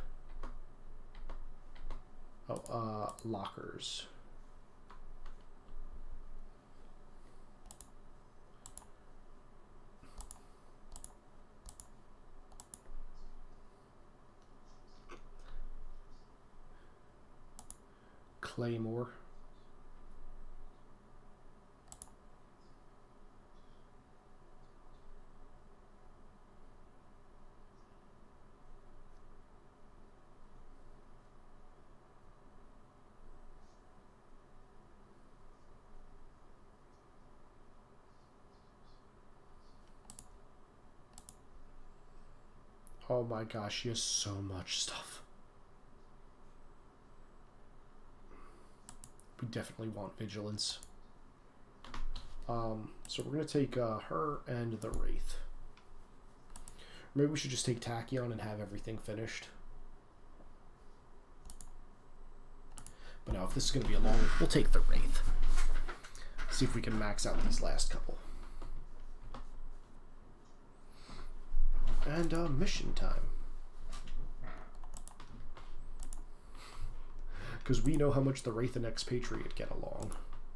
Oh, uh, lockers. Claymore. Oh my gosh, she has so much stuff. We definitely want vigilance. Um, so we're going to take uh, her and the Wraith. Maybe we should just take Tachyon and have everything finished. But no, if this is going to be a long one, we'll take the Wraith. See if we can max out these last couple. And uh, mission time. Because we know how much the Wraith and Expatriate get along.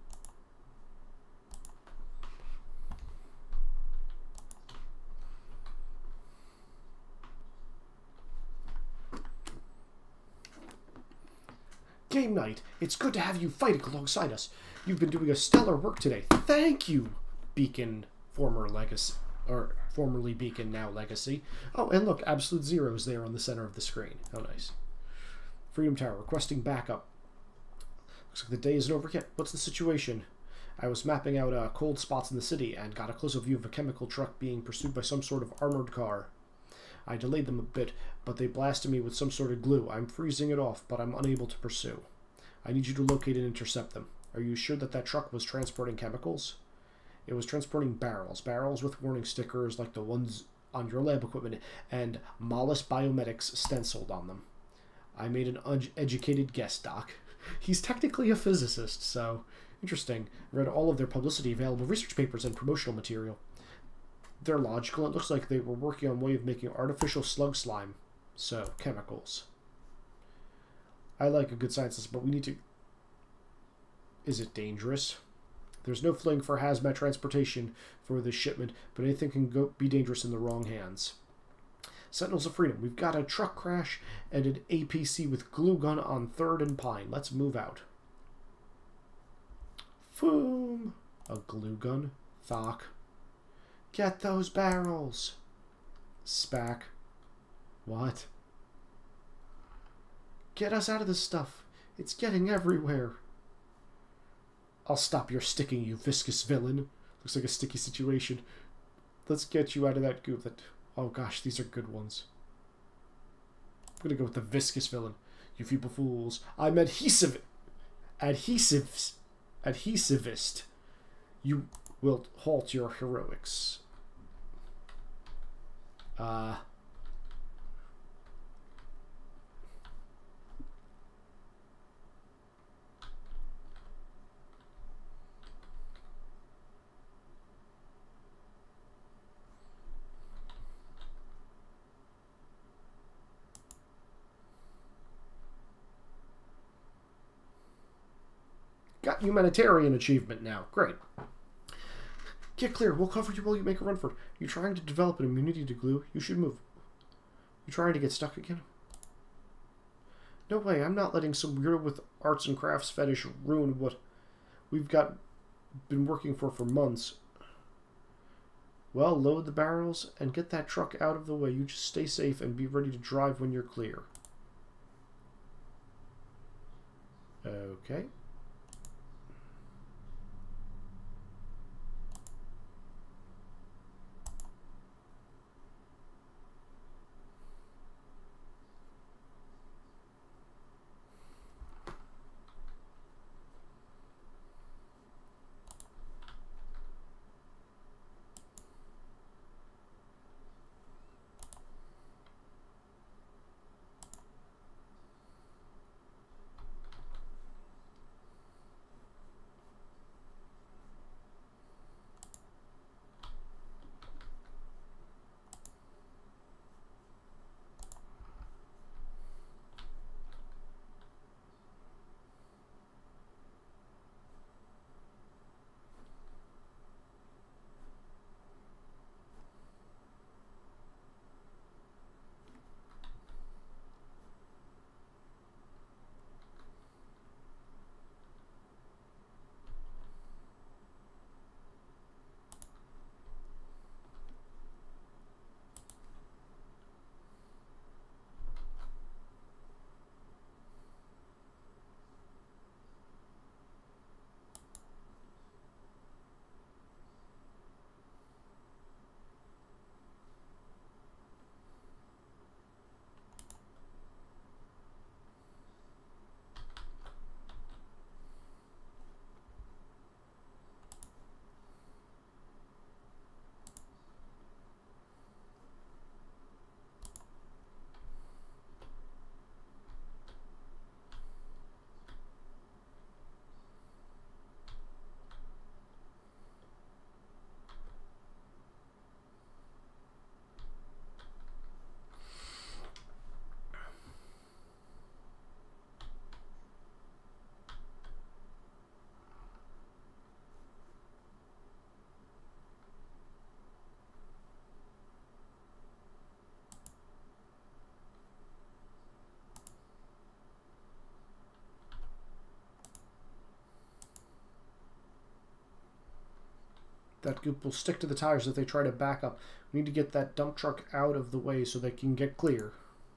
Game night. It's good to have you fighting alongside us. You've been doing a stellar work today. Thank you, Beacon, former Legacy, or formerly Beacon, now Legacy. Oh, and look, Absolute Zero's there on the center of the screen. How nice. Freedom Tower, requesting backup. Looks like the day isn't over yet. What's the situation? I was mapping out uh, cold spots in the city and got a close-up view of a chemical truck being pursued by some sort of armored car. I delayed them a bit, but they blasted me with some sort of glue. I'm freezing it off, but I'm unable to pursue. I need you to locate and intercept them. Are you sure that that truck was transporting chemicals? It was transporting barrels. Barrels with warning stickers like the ones on your lab equipment and Mollis Biomedics stenciled on them. I made an uneducated guess, Doc. He's technically a physicist, so interesting. I read all of their publicity available research papers and promotional material. They're logical. It looks like they were working on a way of making artificial slug slime. So, chemicals. I like a good scientist, but we need to... Is it dangerous? There's no fling for hazmat transportation for this shipment, but anything can go be dangerous in the wrong hands. Sentinels of Freedom. We've got a truck crash and an A P C with glue gun on third and Pine. Let's move out. Foom. A glue gun. Thok. Get those barrels. Spac. What? Get us out of this stuff. It's getting everywhere. I'll stop your sticking, you viscous villain. Looks like a sticky situation. Let's get you out of that goop. That. Oh gosh, these are good ones. I'm gonna go with the viscous villain. You feeble fools. I'm adhesive... Adhesives... Adhesivist. You will halt your heroics. Uh... Got humanitarian achievement now. Great. Get clear. We'll cover you while you make a run for it. You're trying to develop an immunity to glue. You should move. You trying to get stuck again? No way, I'm not letting some weirdo with arts and crafts fetish ruin what we've got been working for for months. Well, load the barrels and get that truck out of the way. You just stay safe and be ready to drive when you're clear. Okay. That goop will stick to the tires if they try to back up. We need to get that dump truck out of the way so they can get clear.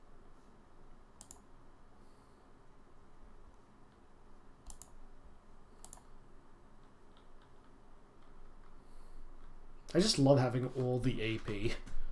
I just love having all the A P.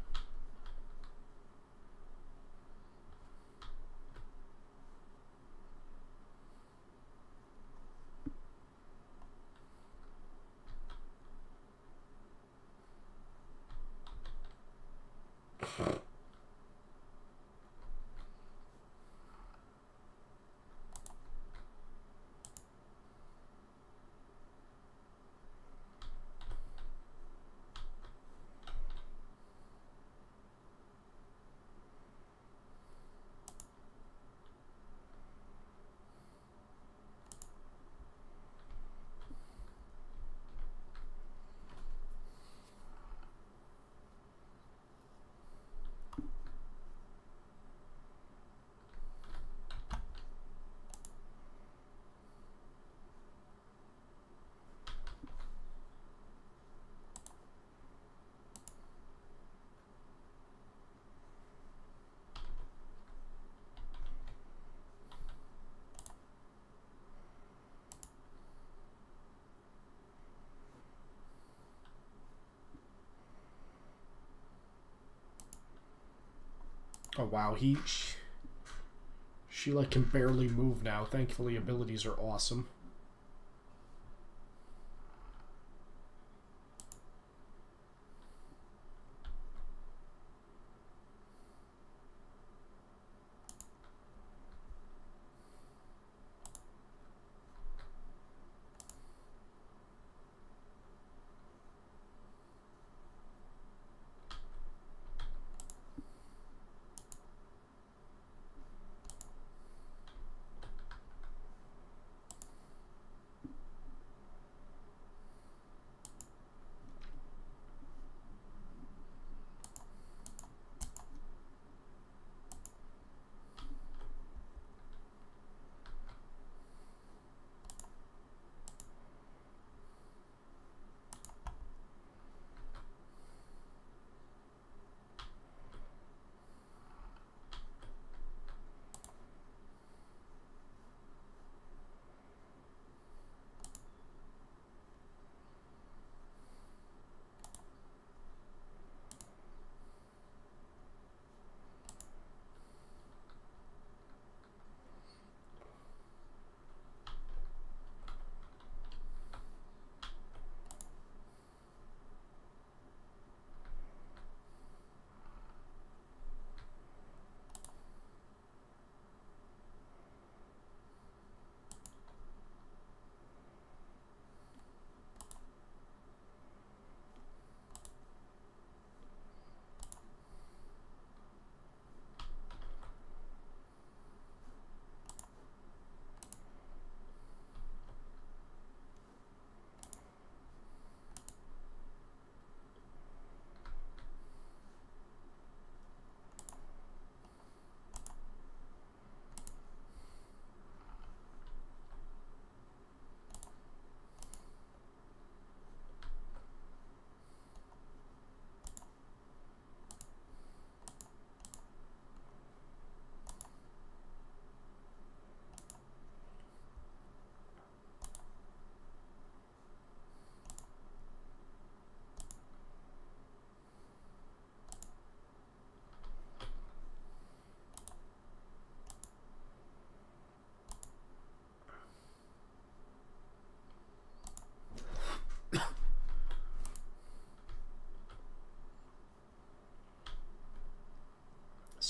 Oh wow, he she, she like can barely move now. Thankfully, abilities are awesome.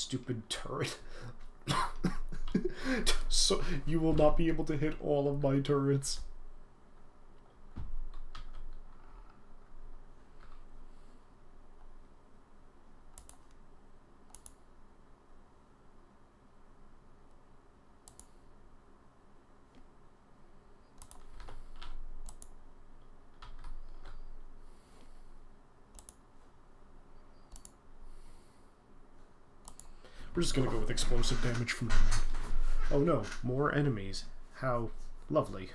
Stupid turret. So you will not be able to hit all of my turrets. We're just gonna go with explosive damage from now on. Oh no, more enemies. How lovely.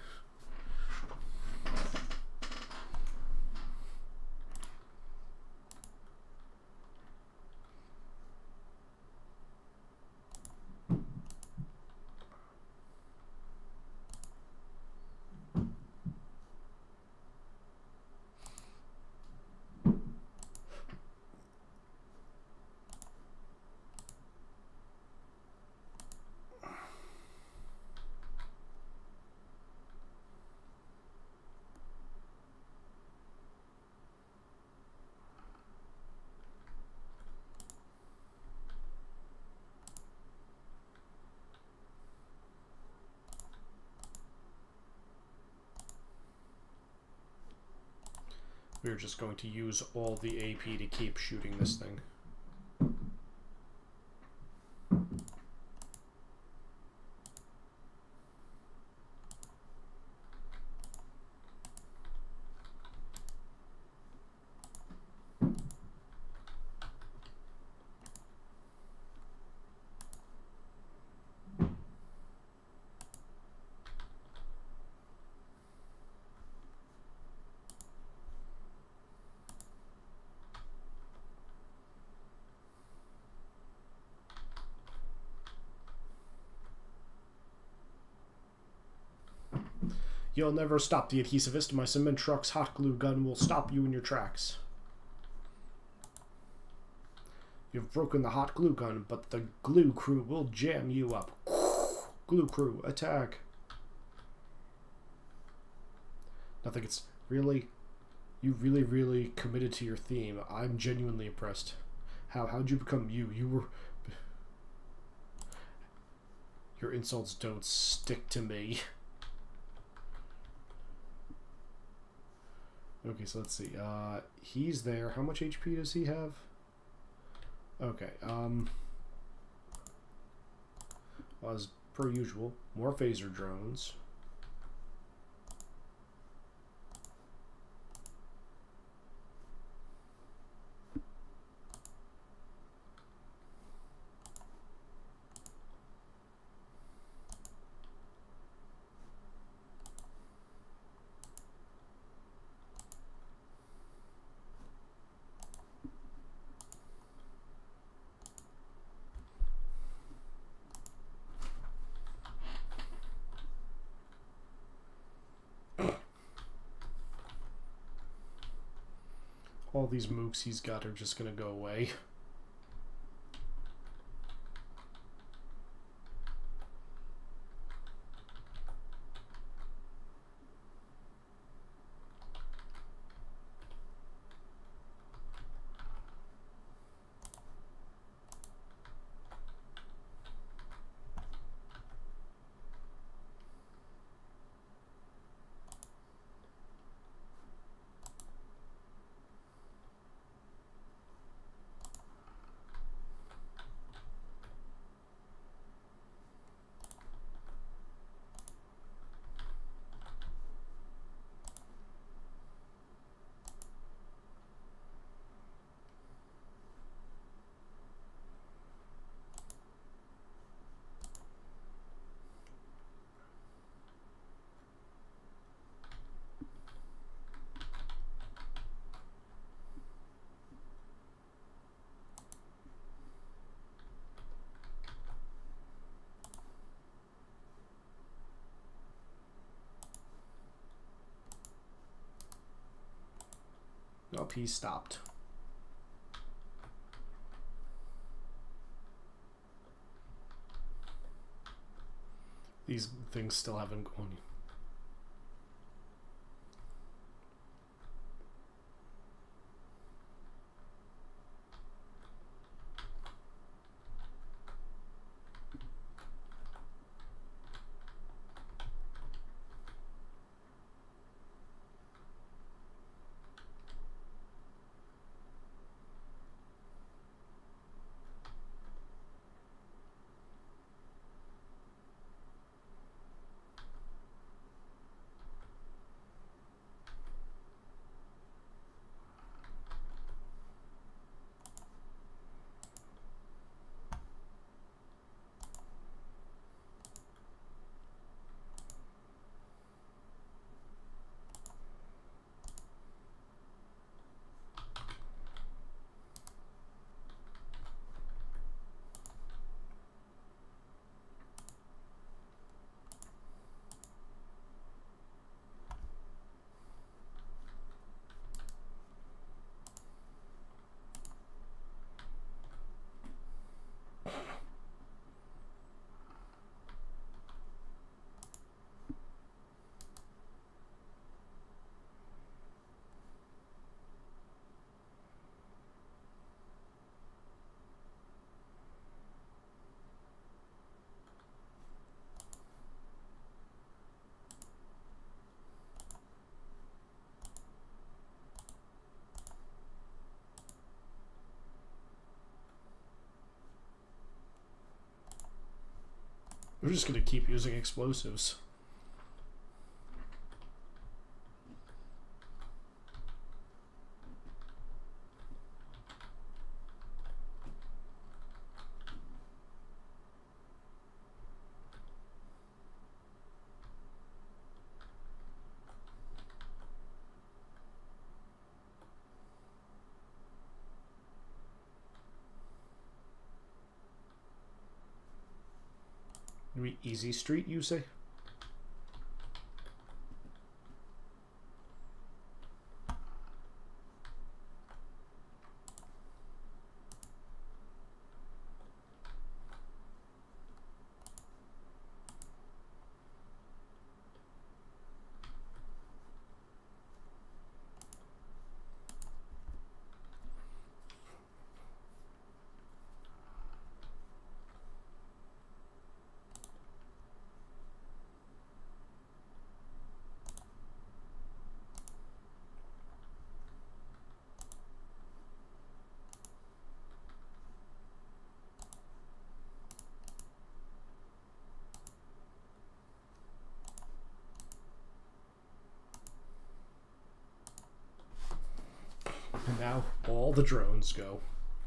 We're just going to use all the A P to keep shooting this thing. You'll never stop the adhesivist. My cement truck's hot glue gun will stop you in your tracks. You've broken the hot glue gun, but the glue crew will jam you up. Glue crew, attack. Nothing. It's really... You really, really committed to your theme. I'm genuinely impressed. How? How'd you become you? You were... Your insults don't stick to me. Okay, so let's see. Uh, he's there. How much H P does he have? Okay. Um, as per usual, more phaser drones. All these mooks he's got are just gonna go away. Nope, he stopped. These things still haven't gone. We're just gonna keep using explosives. Easy Street, you say? And now all the drones go.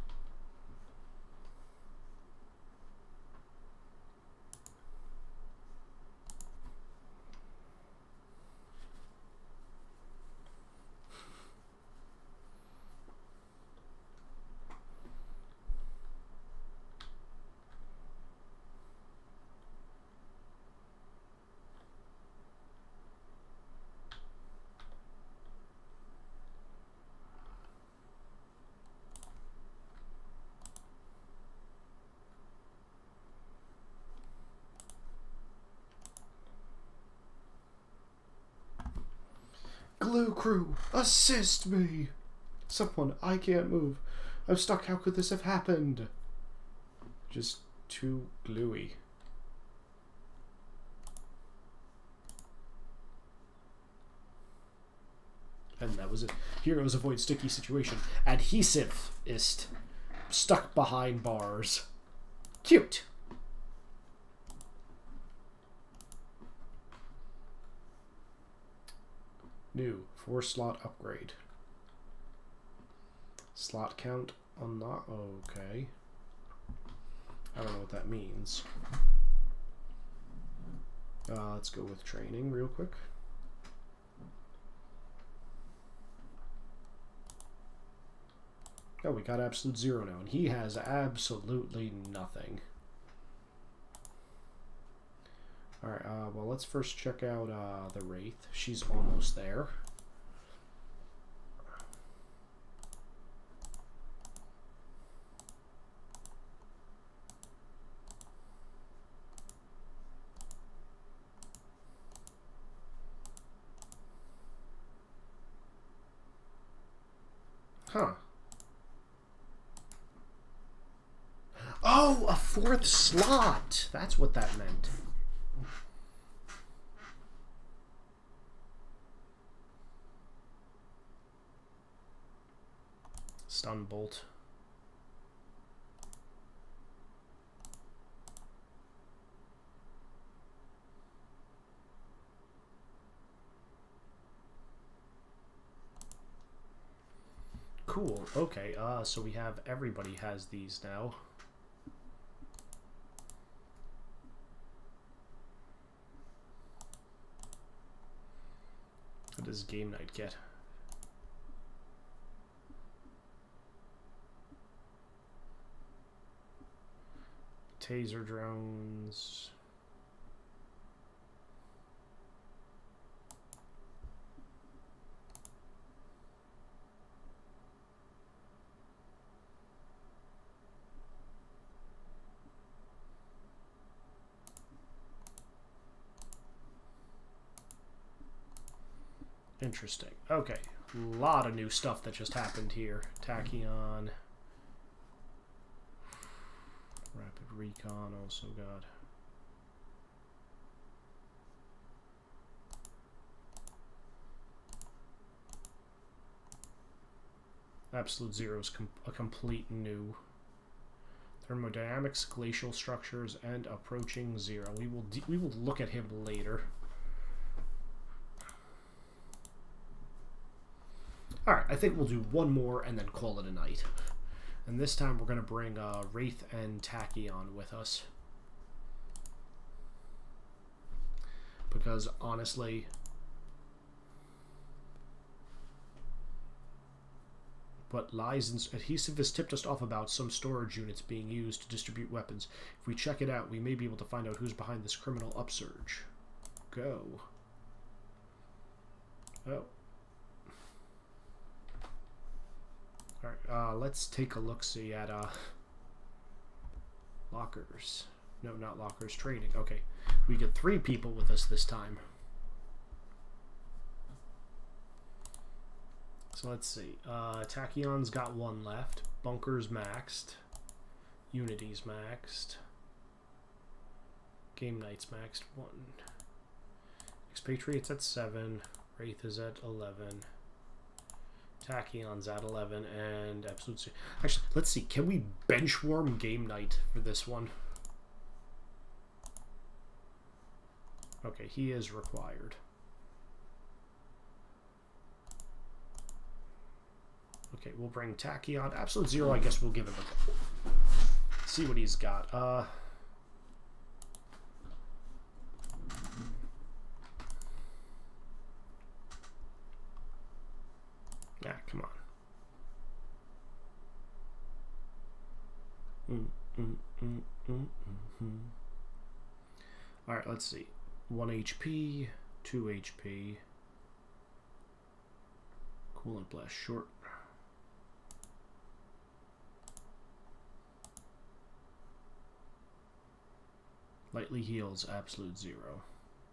Glue crew, assist me! Someone, I can't move. I'm stuck. How could this have happened? Just too gluey. And that was it. Heroes avoid sticky situation. Adhesiveist. Stuck behind bars. Cute. New. Four slot upgrade. Slot count unlock. Okay. I don't know what that means. Uh, let's go with training real quick. Oh, we got absolute zero now, and he has absolutely nothing. Alright, uh, well, let's first check out uh, the Wraith. She's almost there. Huh. Oh, a fourth slot! That's what that meant. Stun bolt. Cool. Okay, uh, so we have everybody has these now. What does Game Night get? Taser drones. Interesting. Okay. A lot of new stuff that just happened here. Tachyon. Rapid recon also got. Absolute Zero is com a complete new. Thermodynamics, glacial structures, and approaching zero. We will we will look at him later. All right, I think we'll do one more and then call it a night. And this time we're going to bring uh, Wraith and Tachyon with us. Because honestly, what lies in adhesive has tipped us off about some storage units being used to distribute weapons. If we check it out, we may be able to find out who's behind this criminal upsurge. Go. Oh. Alright, uh, let's take a look-see at, uh, lockers. No, not lockers, trading. Okay, we get three people with us this time. So let's see. Uh, Tachyon's got one left. Bunker's maxed. Unity's maxed. Game Night's maxed. One. Expatriate's at seven. Wraith is at eleven. Tachyon's at eleven, and Absolute. Actually, let's see. Can we benchwarm Game Night for this one? Okay, he is required. Okay, we'll bring Tachyon. Absolute Zero, I guess we'll give him a go. See what he's got. Uh. Yeah, come on. Mm, mm, mm, mm, mm, mm. Alright, let's see. one H P, two H P. Coolant Blast short. Lightly heals, Absolute Zero.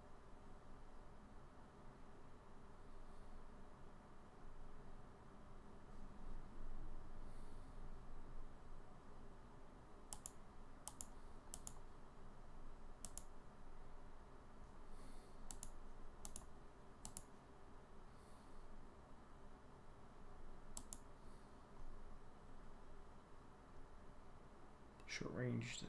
Short range.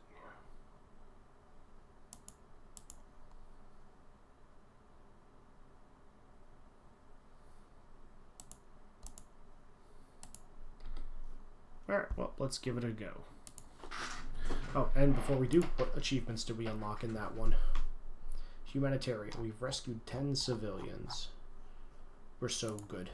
Alright, well, let's give it a go. Oh, and before we do, what achievements did we unlock in that one? Humanitarian. We've rescued ten civilians. We're so good.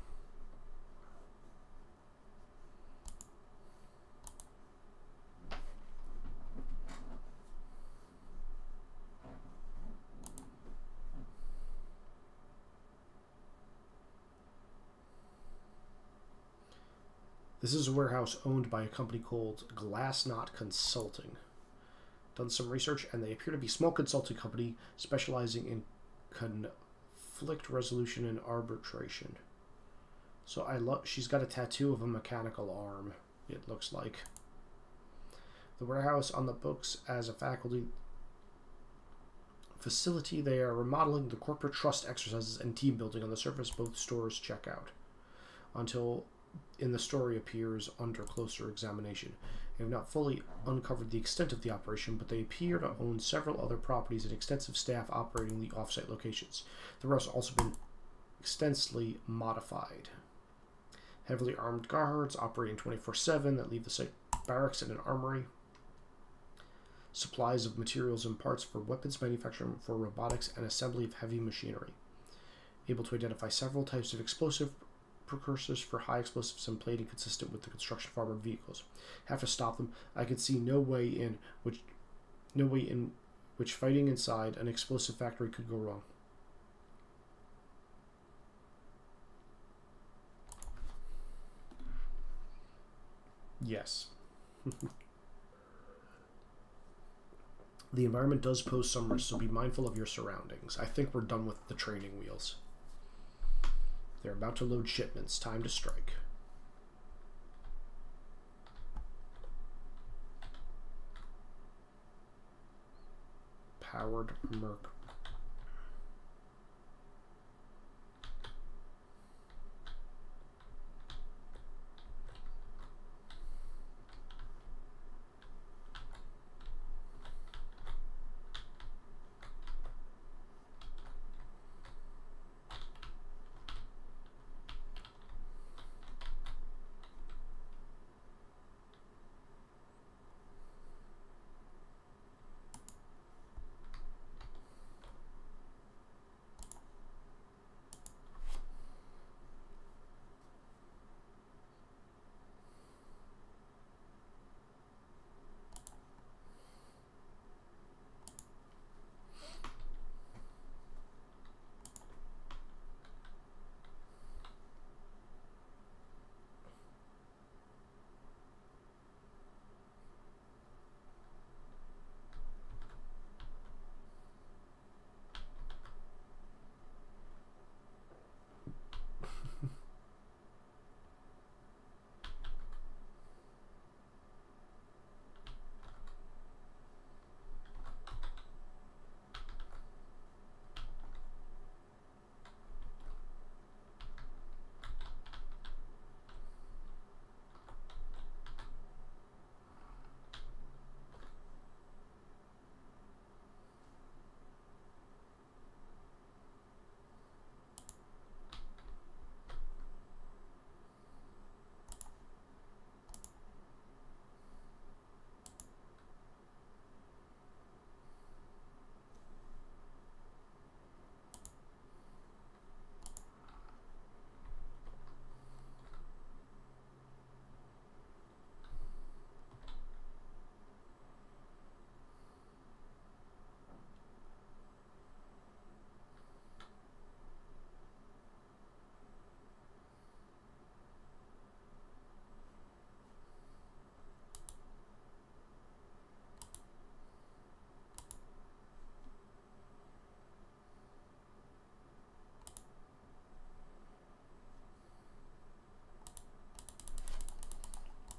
This is a warehouse owned by a company called Glassknot Consulting. Done some research, and they appear to be a small consulting company specializing in conflict resolution and arbitration. So I love. She's got a tattoo of a mechanical arm. It looks like. The warehouse on the books as a faculty facility. They are remodeling the corporate trust exercises and team building on the surface. Both stores check out until. In the story appears under closer examination. They have not fully uncovered the extent of the operation, but they appear to own several other properties and extensive staff operating the offsite locations. The rest have also been extensively modified. Heavily armed guards operating twenty-four seven that leave the site barracks and an armory. Supplies of materials and parts for weapons manufacturing, for robotics, and assembly of heavy machinery. Able to identify several types of explosive precursors for high explosives and plating consistent with the construction of armored vehicles. Have to stop them. I could see no way in which no way in which fighting inside an explosive factory could go wrong. Yes. The environment does pose some risks, so be mindful of your surroundings. I think we're done with the training wheels. They're about to load shipments. Time to strike. Powered Merc.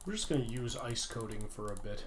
We're just going to use ice coating for a bit.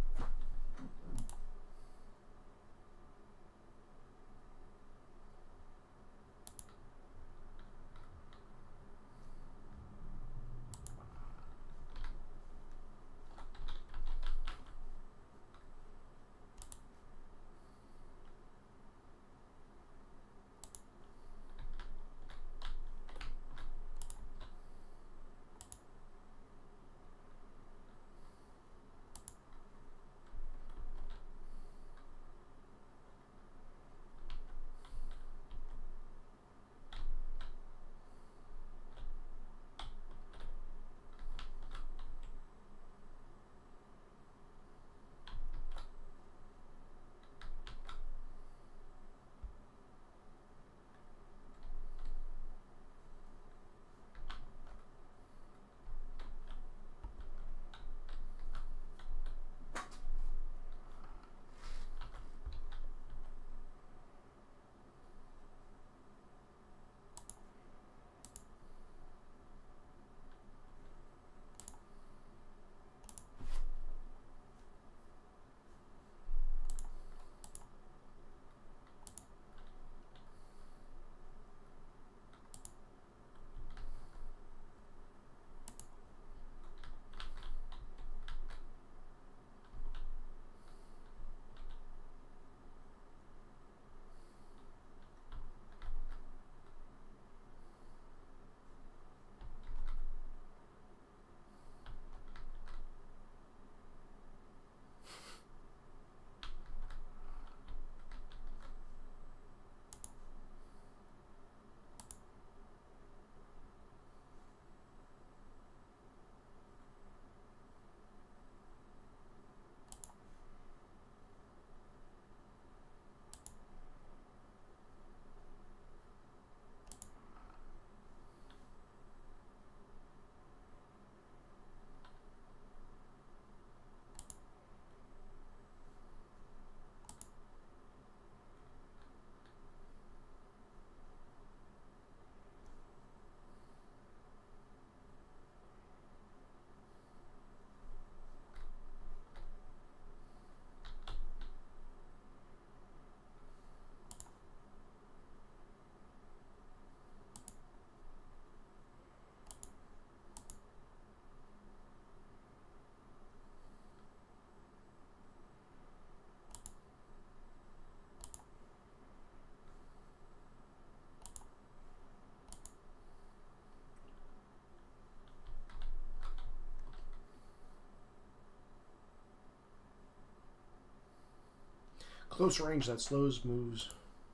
Close range that slows moves.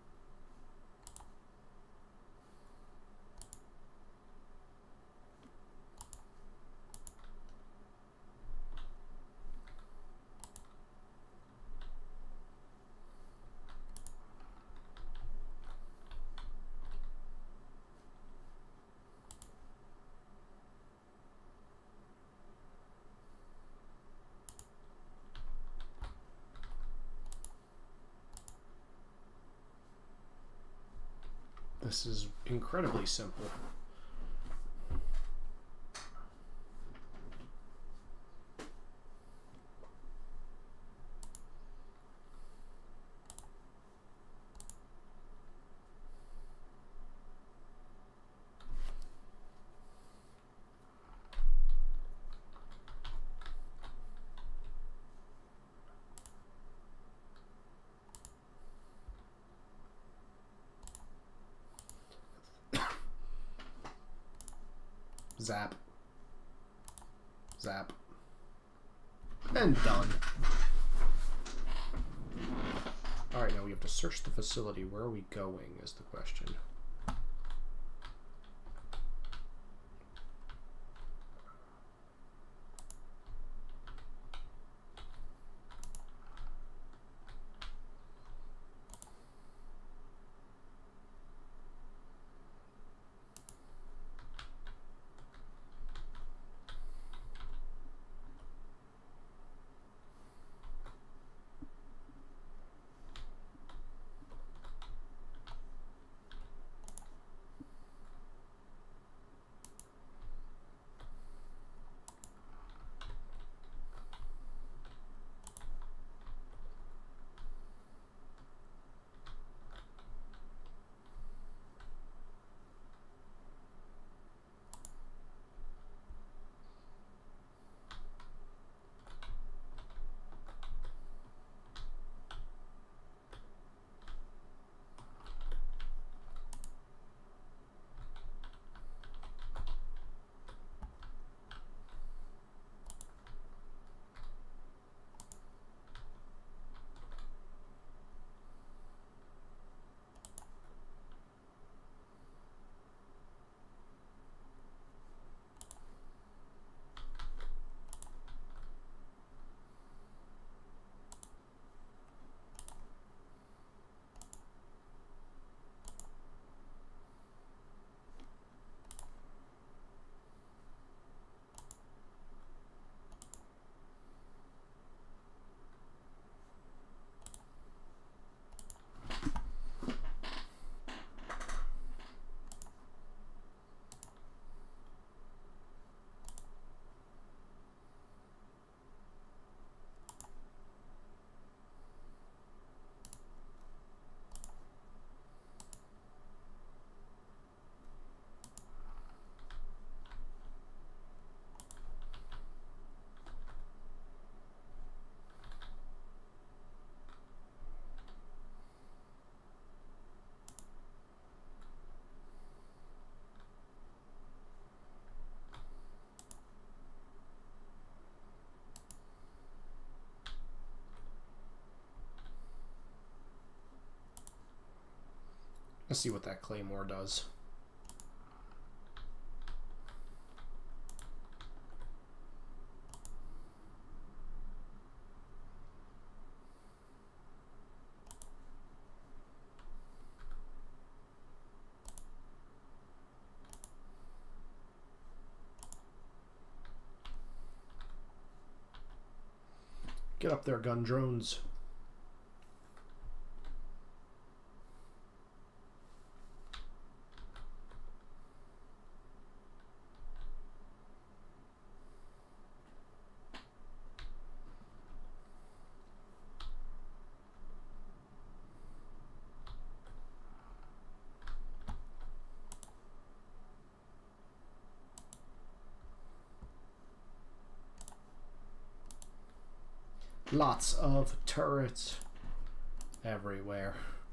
This is incredibly simple. Zap. Zap. And done. Alright, now we have to search the facility. Where are we going is the question. Let's see what that Claymore does. Get up there, gun drones. Lots of turrets everywhere.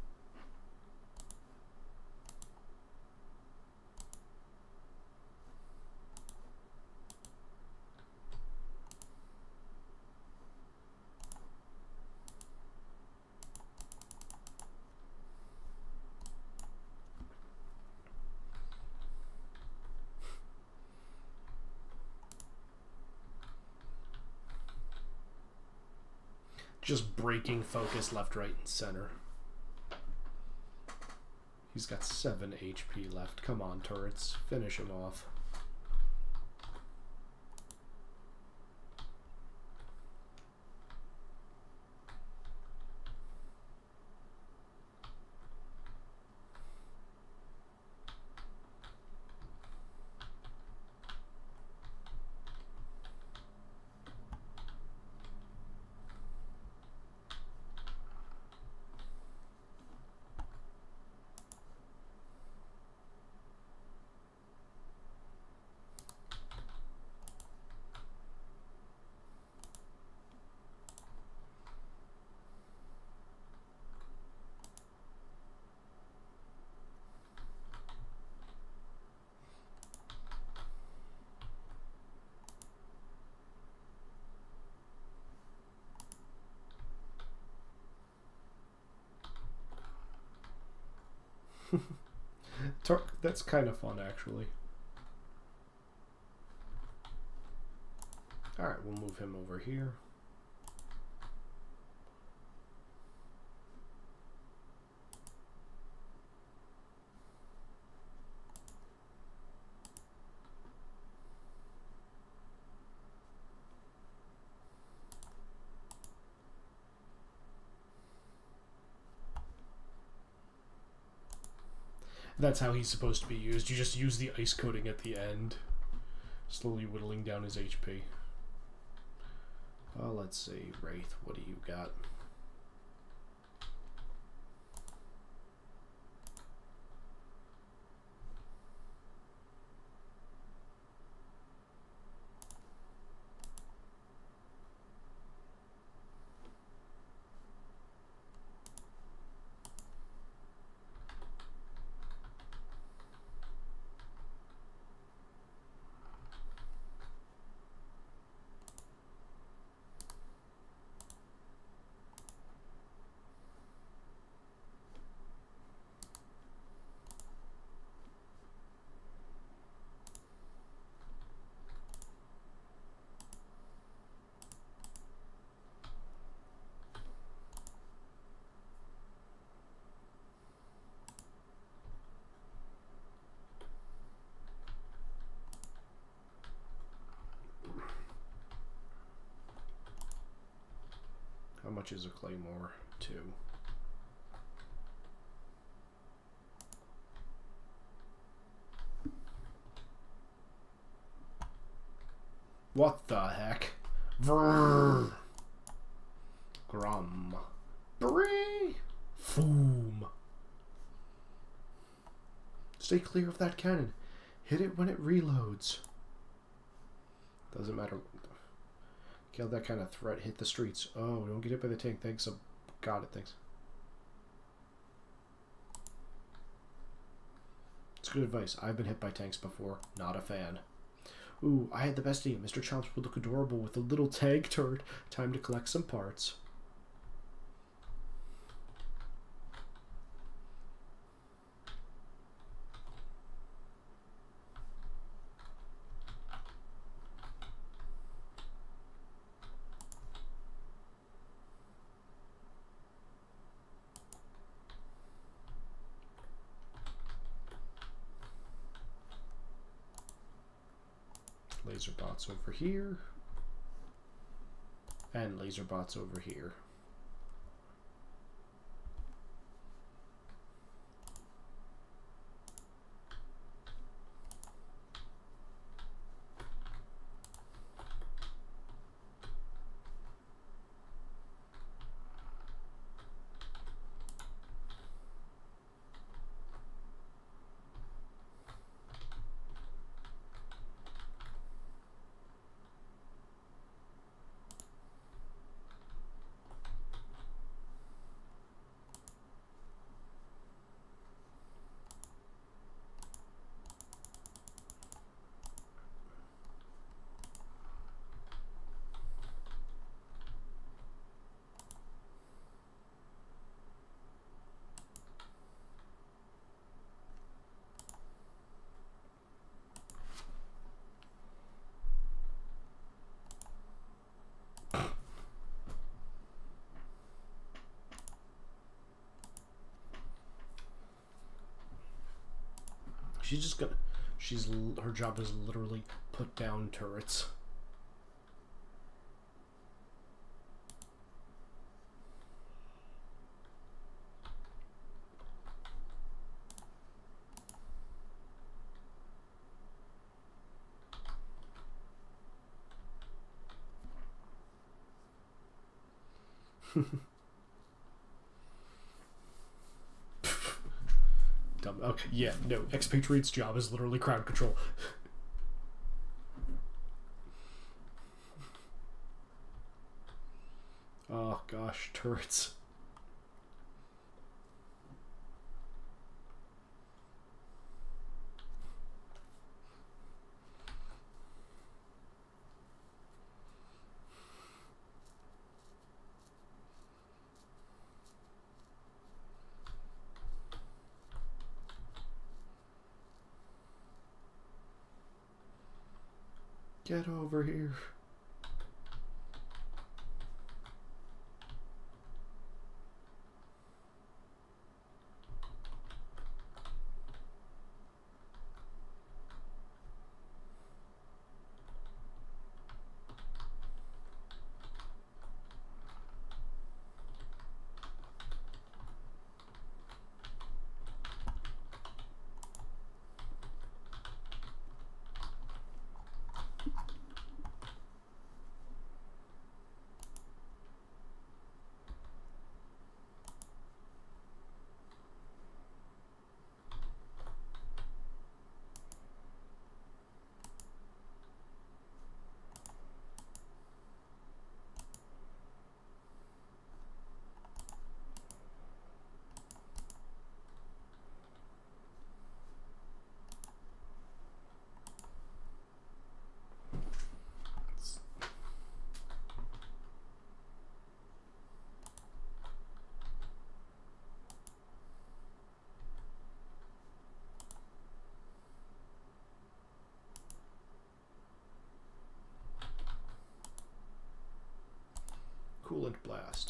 Just breaking focus left, right, and center. He's got seven H P left. Come on, turrets. Finish him off. That's kind of fun, actually. Alright, we'll move him over here. That's how he's supposed to be used. You just use the ice coating at the end, slowly whittling down his H P. Well, let's see. Wraith, what do you got? How much is a Claymore? Two. What the heck? Vrrr. Grum. Bree. Foom. Stay clear of that cannon. Hit it when it reloads. Doesn't matter. Kill that kind of threat. Hit the streets. Oh, don't get hit by the tank. Thanks. Oh, got it. Thanks. It's good advice. I've been hit by tanks before. Not a fan. Ooh, I had the best idea. Mister Chomps would look adorable with a little tank turret. Time to collect some parts. laser bots over here. And laser bots over here. She's just gonna, she's, her job is literally put down turrets. Dumb. Okay, yeah, no. Expatriate's job is literally crowd control. Oh gosh, turrets. Get over here. Coolant blast.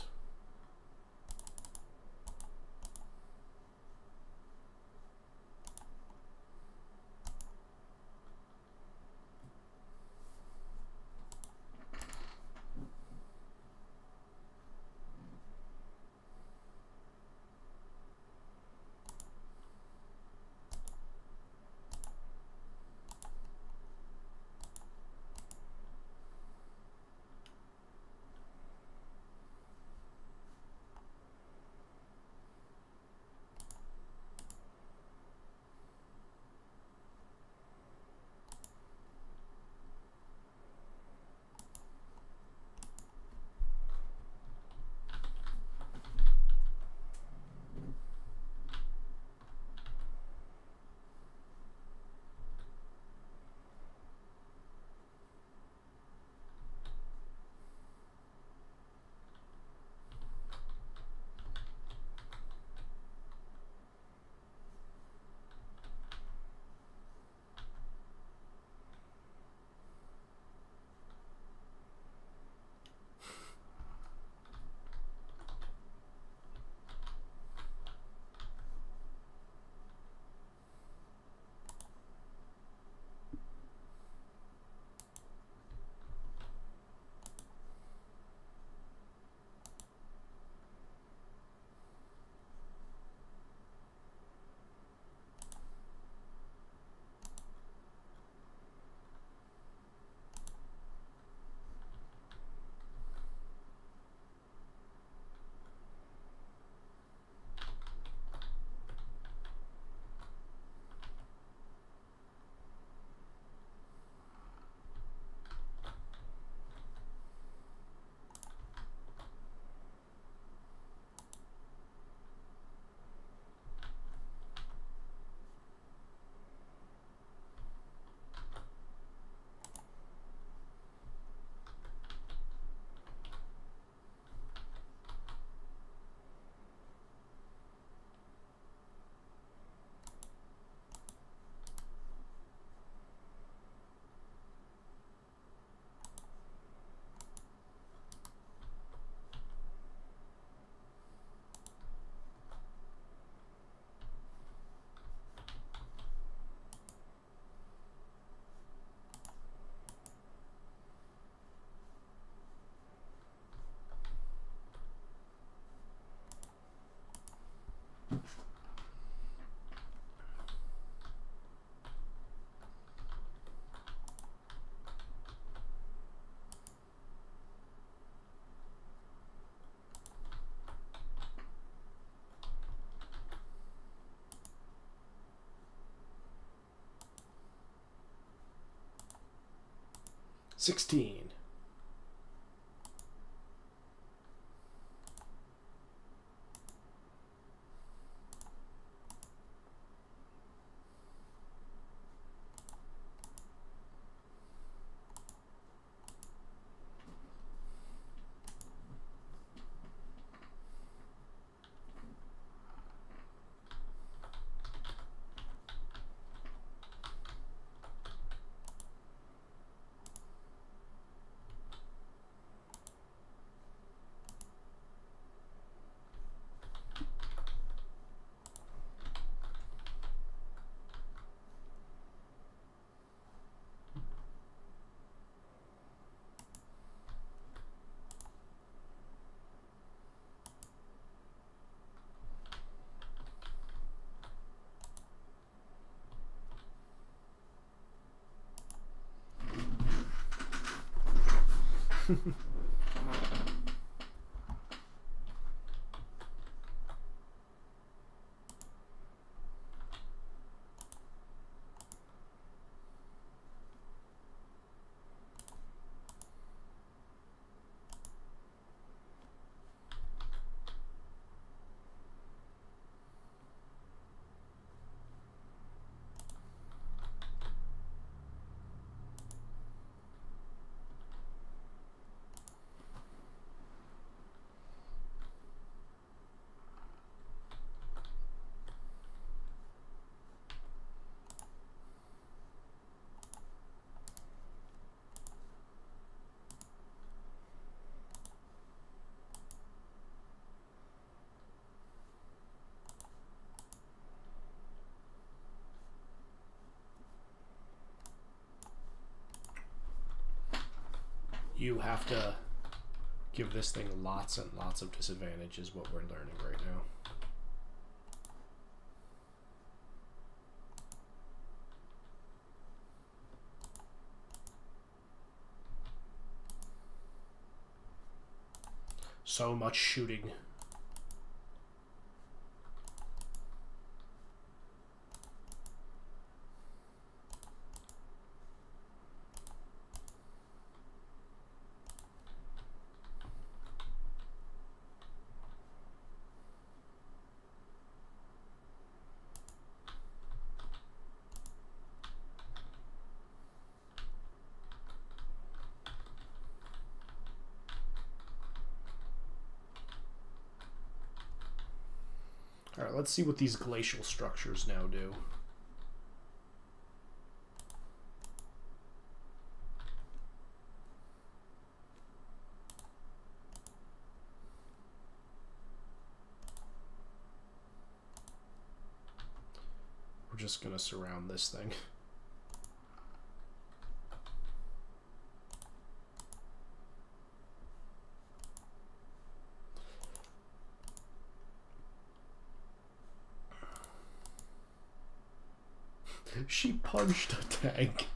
sixteen. You have to give this thing lots and lots of disadvantages, what we're learning right now. So much shooting. Alright, let's see what these glacial structures now do. We're just gonna surround this thing. She punched a tank.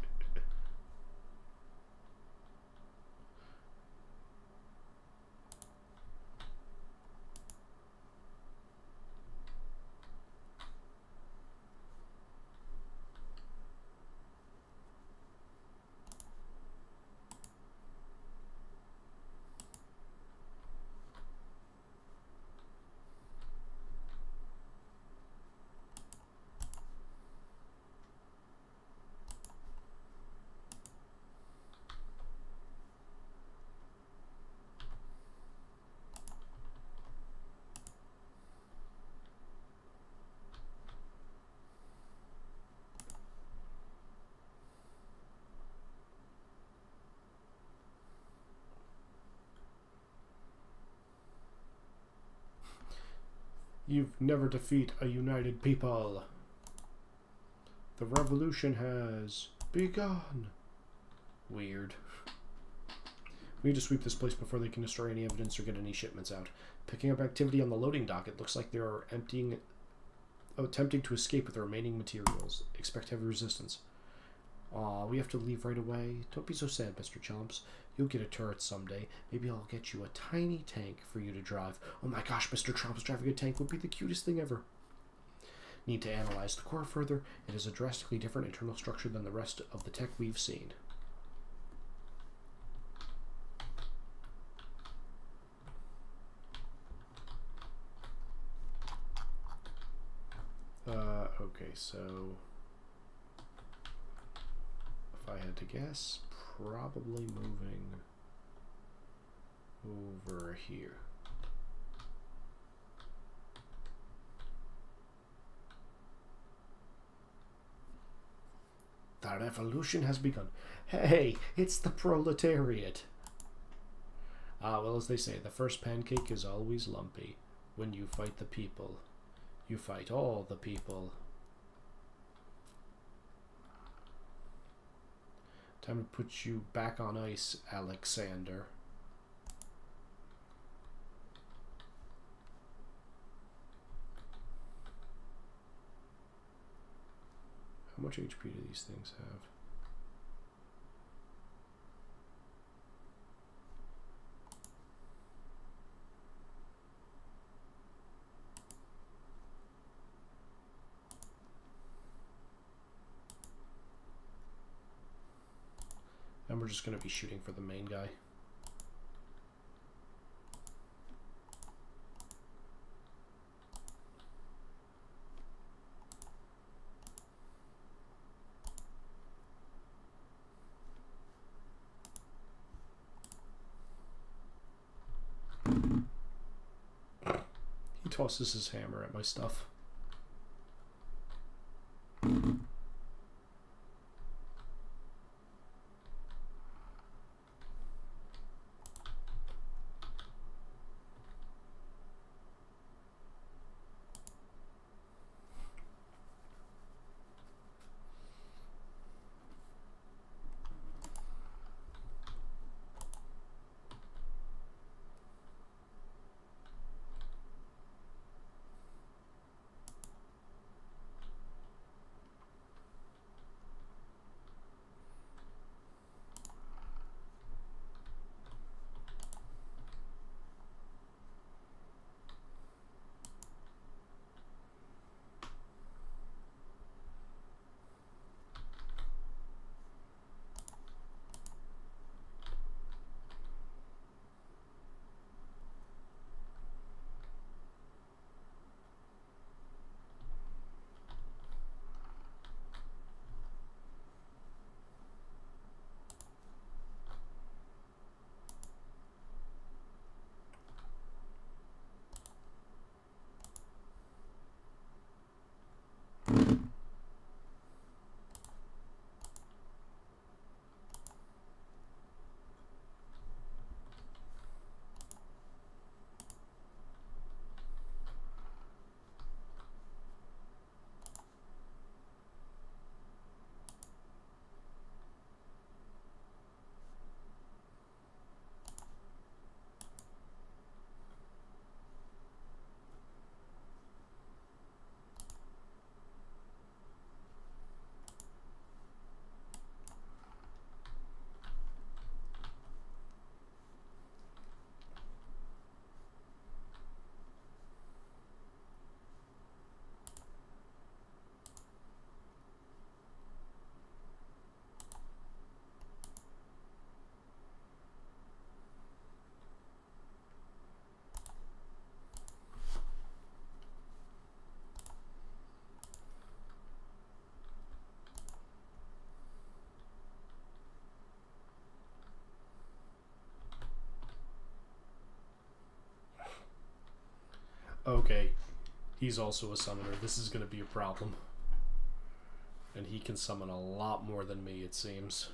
You've never defeat a united people. The revolution has begun. Weird. We need to sweep this place before they can destroy any evidence or get any shipments out. Picking up activity on the loading dock. It looks like they are emptying, oh, attempting to escape with the remaining materials. Expect heavy resistance. Aw, we have to leave right away. Don't be so sad, Mister Chomps. You'll get a turret someday. Maybe I'll get you a tiny tank for you to drive. Oh my gosh, Mister Chomps driving a tank would be the cutest thing ever. Need to analyze the core further. It has a drastically different internal structure than the rest of the tech we've seen. Okay, so if I had to guess, probably moving over here. The revolution has begun. Hey, it's the proletariat. Ah, well, as they say, the first pancake is always lumpy. When you fight the people, you fight all the people. Time to put you back on ice, Alexander. How much H P do these things have? And we're just going to be shooting for the main guy. He tosses his hammer at my stuff. Okay, he's also a summoner. This is going to be a problem. And he can summon a lot more than me, it seems.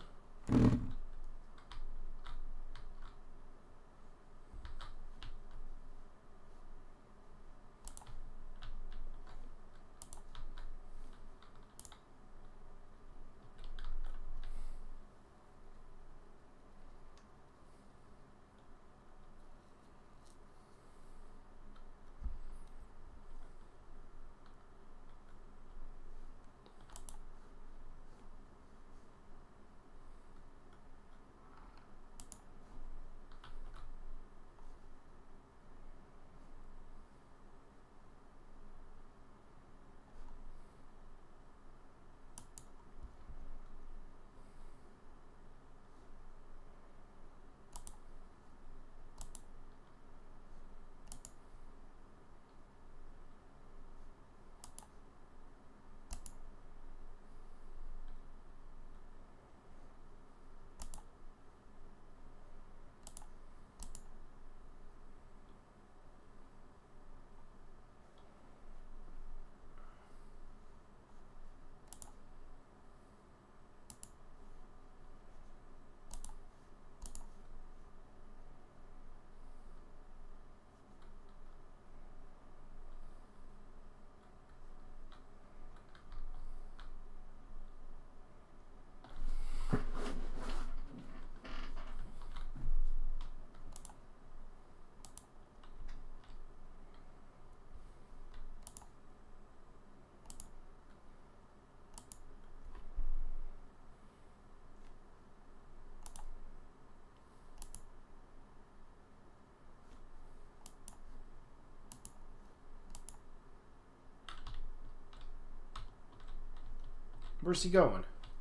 Where's he going?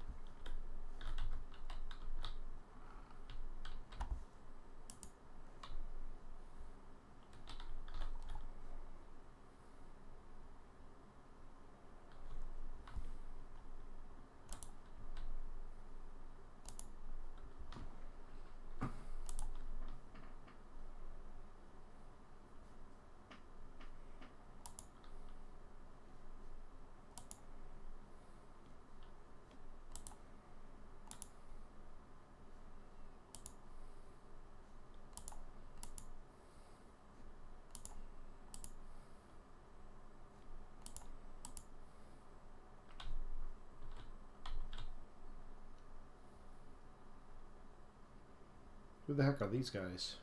Who the heck are these guys?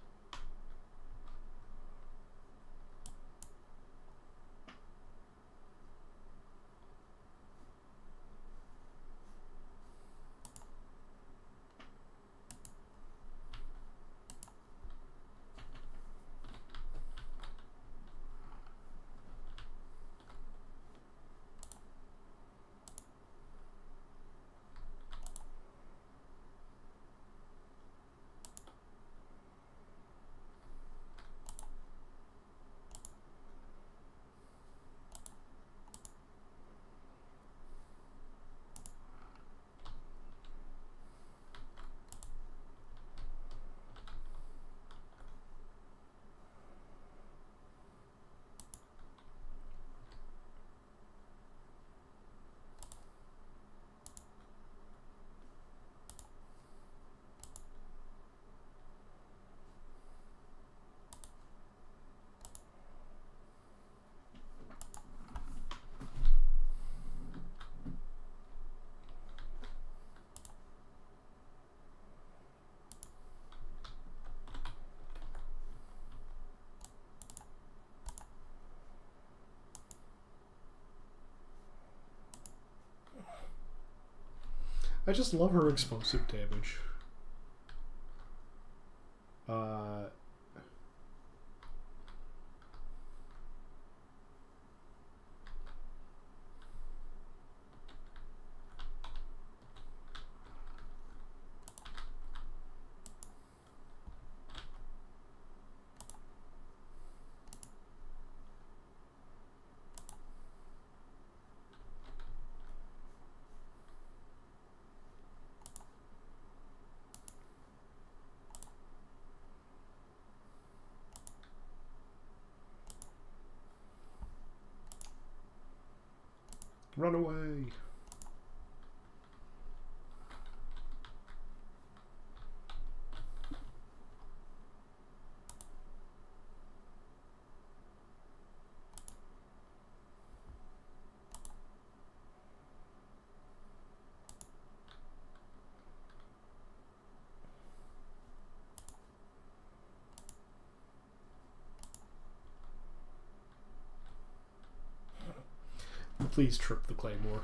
I just love her explosive damage. Uh... Run away! Please trip the claymore.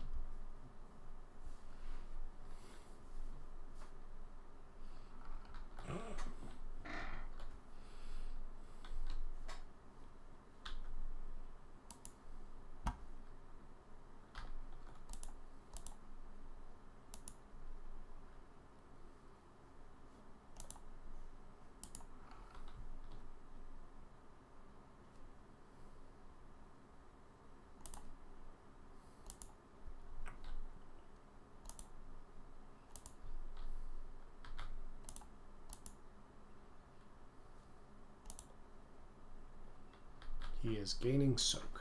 He is gaining soak.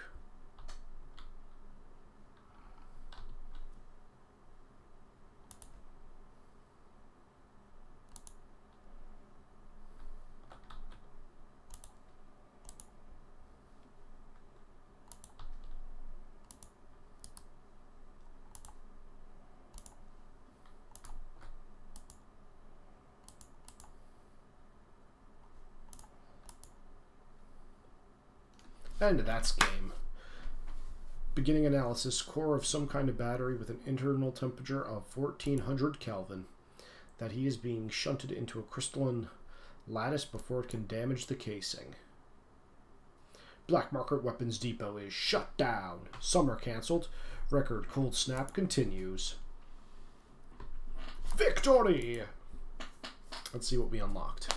And that's game. Beginning analysis. Core of some kind of battery with an internal temperature of fourteen hundred Kelvin. That he is being shunted into a crystalline lattice before it can damage the casing. Black Market Weapons Depot is shut down. Summer cancelled. Record Cold Snap continues. Victory! Let's see what we unlocked.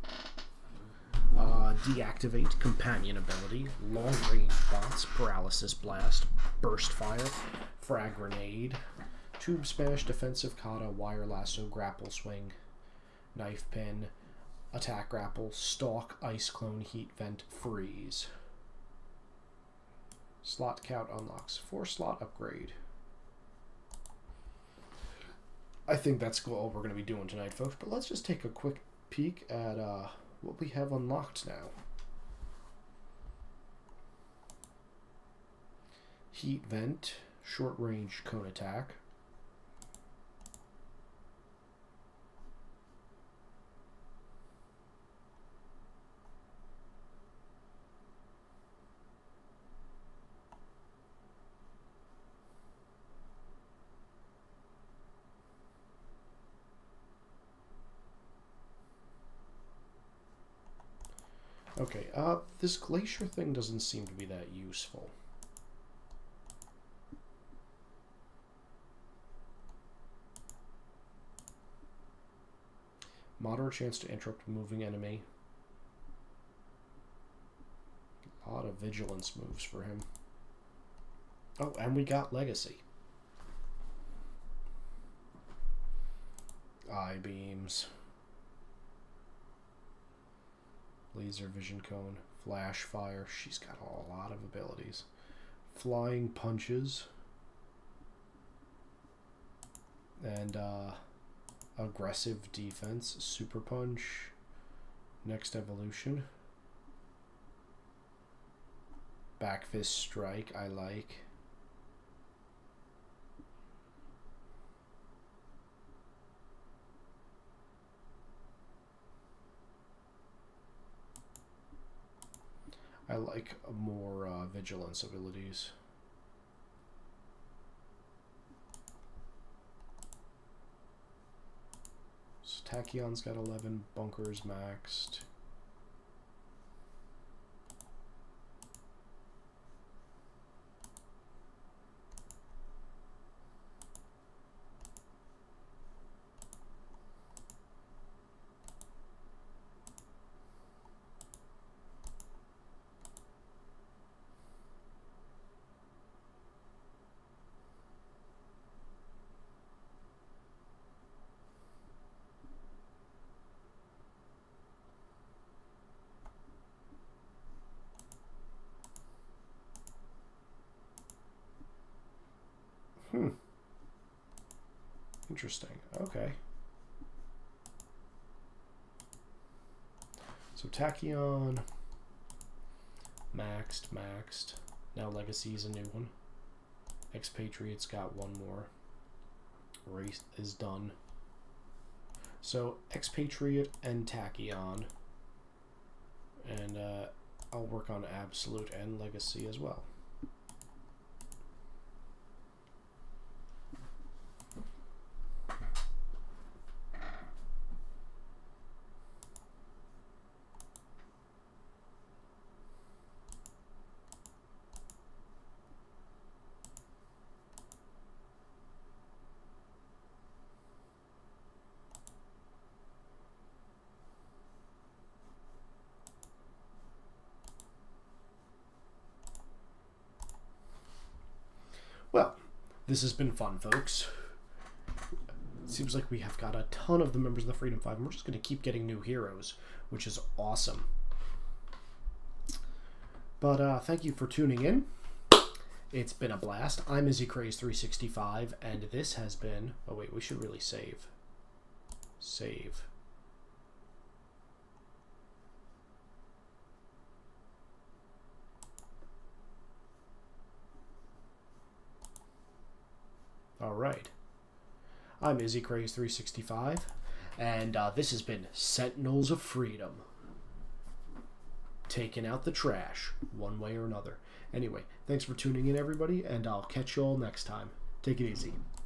Uh, deactivate companion ability, long range bots, paralysis blast, burst fire, frag grenade, tube smash, defensive kata, wire lasso, grapple swing, knife pin, attack grapple, stalk, ice clone, heat vent, freeze. Slot count unlocks. Four slot upgrade. I think that's all we're going to be doing tonight, folks. But let's just take a quick peek at uh, what we have unlocked now. Heat vent, short range cone attack. Okay, uh, this glacier thing doesn't seem to be that useful. Moderate chance to interrupt a moving enemy. A lot of vigilance moves for him. Oh, and we got legacy. Eye beams. Laser vision cone, flash fire. She's got a lot of abilities. Flying punches. And uh, aggressive defense, super punch. Next evolution. Back fist strike, I like. I like more uh, vigilance abilities. So Tachyon's got eleven, Bunker's maxed. Hmm. Interesting. Okay. So Tachyon, maxed, maxed. Now Legacy's a new one. Expatriate's got one more. Race is done. So Expatriate and Tachyon. And uh, I'll work on Absolute and Legacy as well. Well, this has been fun, folks. It seems like we have got a ton of the members of the Freedom Five, and we're just going to keep getting new heroes, which is awesome. But uh, thank you for tuning in. It's been a blast. I'm Izzy Craze three sixty-five, and this has been... Oh, wait, we should really save. Save. All right. I'm Izzy Craze three sixty-five, and uh, this has been Sentinels of Freedom. Taking out the trash, one way or another. Anyway, thanks for tuning in, everybody, and I'll catch you all next time. Take it easy.